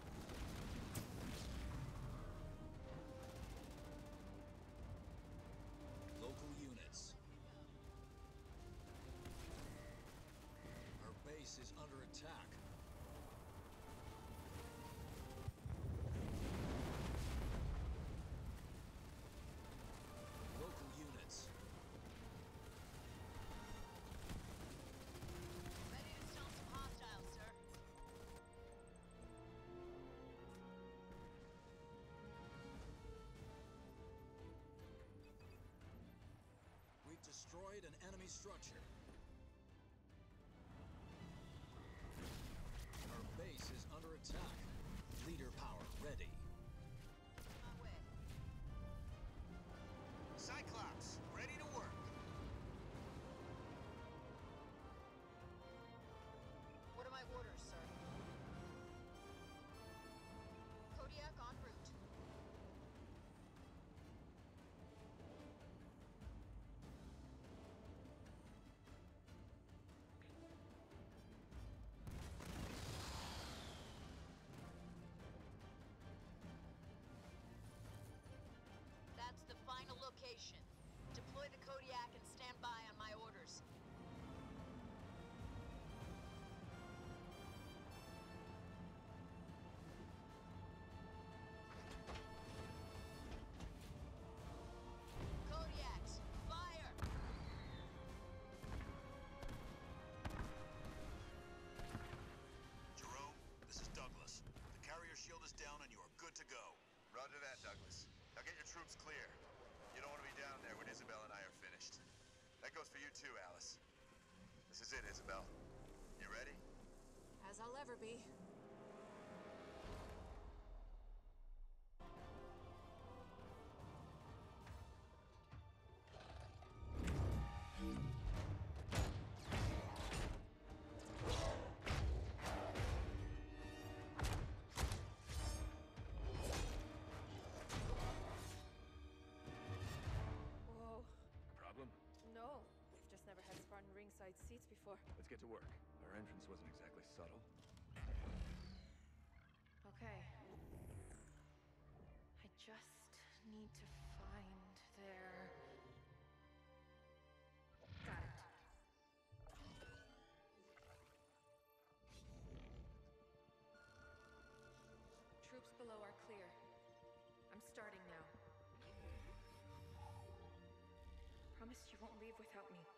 Local units. Our base is under attack. Local units. Ready to stop some hostiles, sir. We've destroyed an enemy structure. Our base is under attack. Leader power ready. My way. Cyclops, ready to work. What are my orders, sir? Kodiak en route. goes for you too, Alice. This is it, Isabel. You ready? As I'll ever be. Whoa. Problem? No. I've just never had Spartan ringside seats before. Let's get to work. Our entrance wasn't exactly subtle. Okay. I just need to find their... Got it. Troops below are clear. I'm starting now. Promise you won't leave without me.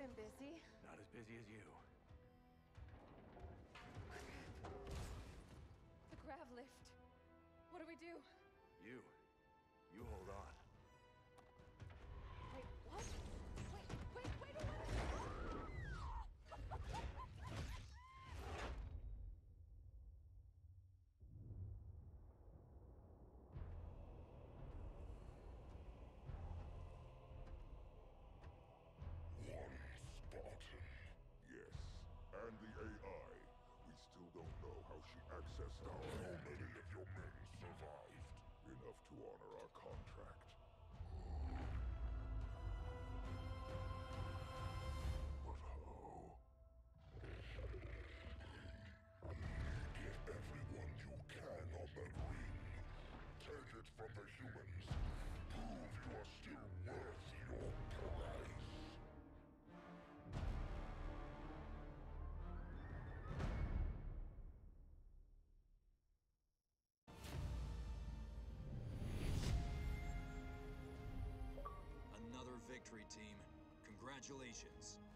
been busy. Not as busy as you. The grav lift. What do we do? You hold on. Wait, what? Wait a minute! One Spartan. Yes, and the AI. We still don't know how she accessed our... How many of your men survived? Enough to honor our contract. But how? Get everyone you can on that ring. Take it from the humans. Prove you are still worth your price. Another victory, team. Congratulations.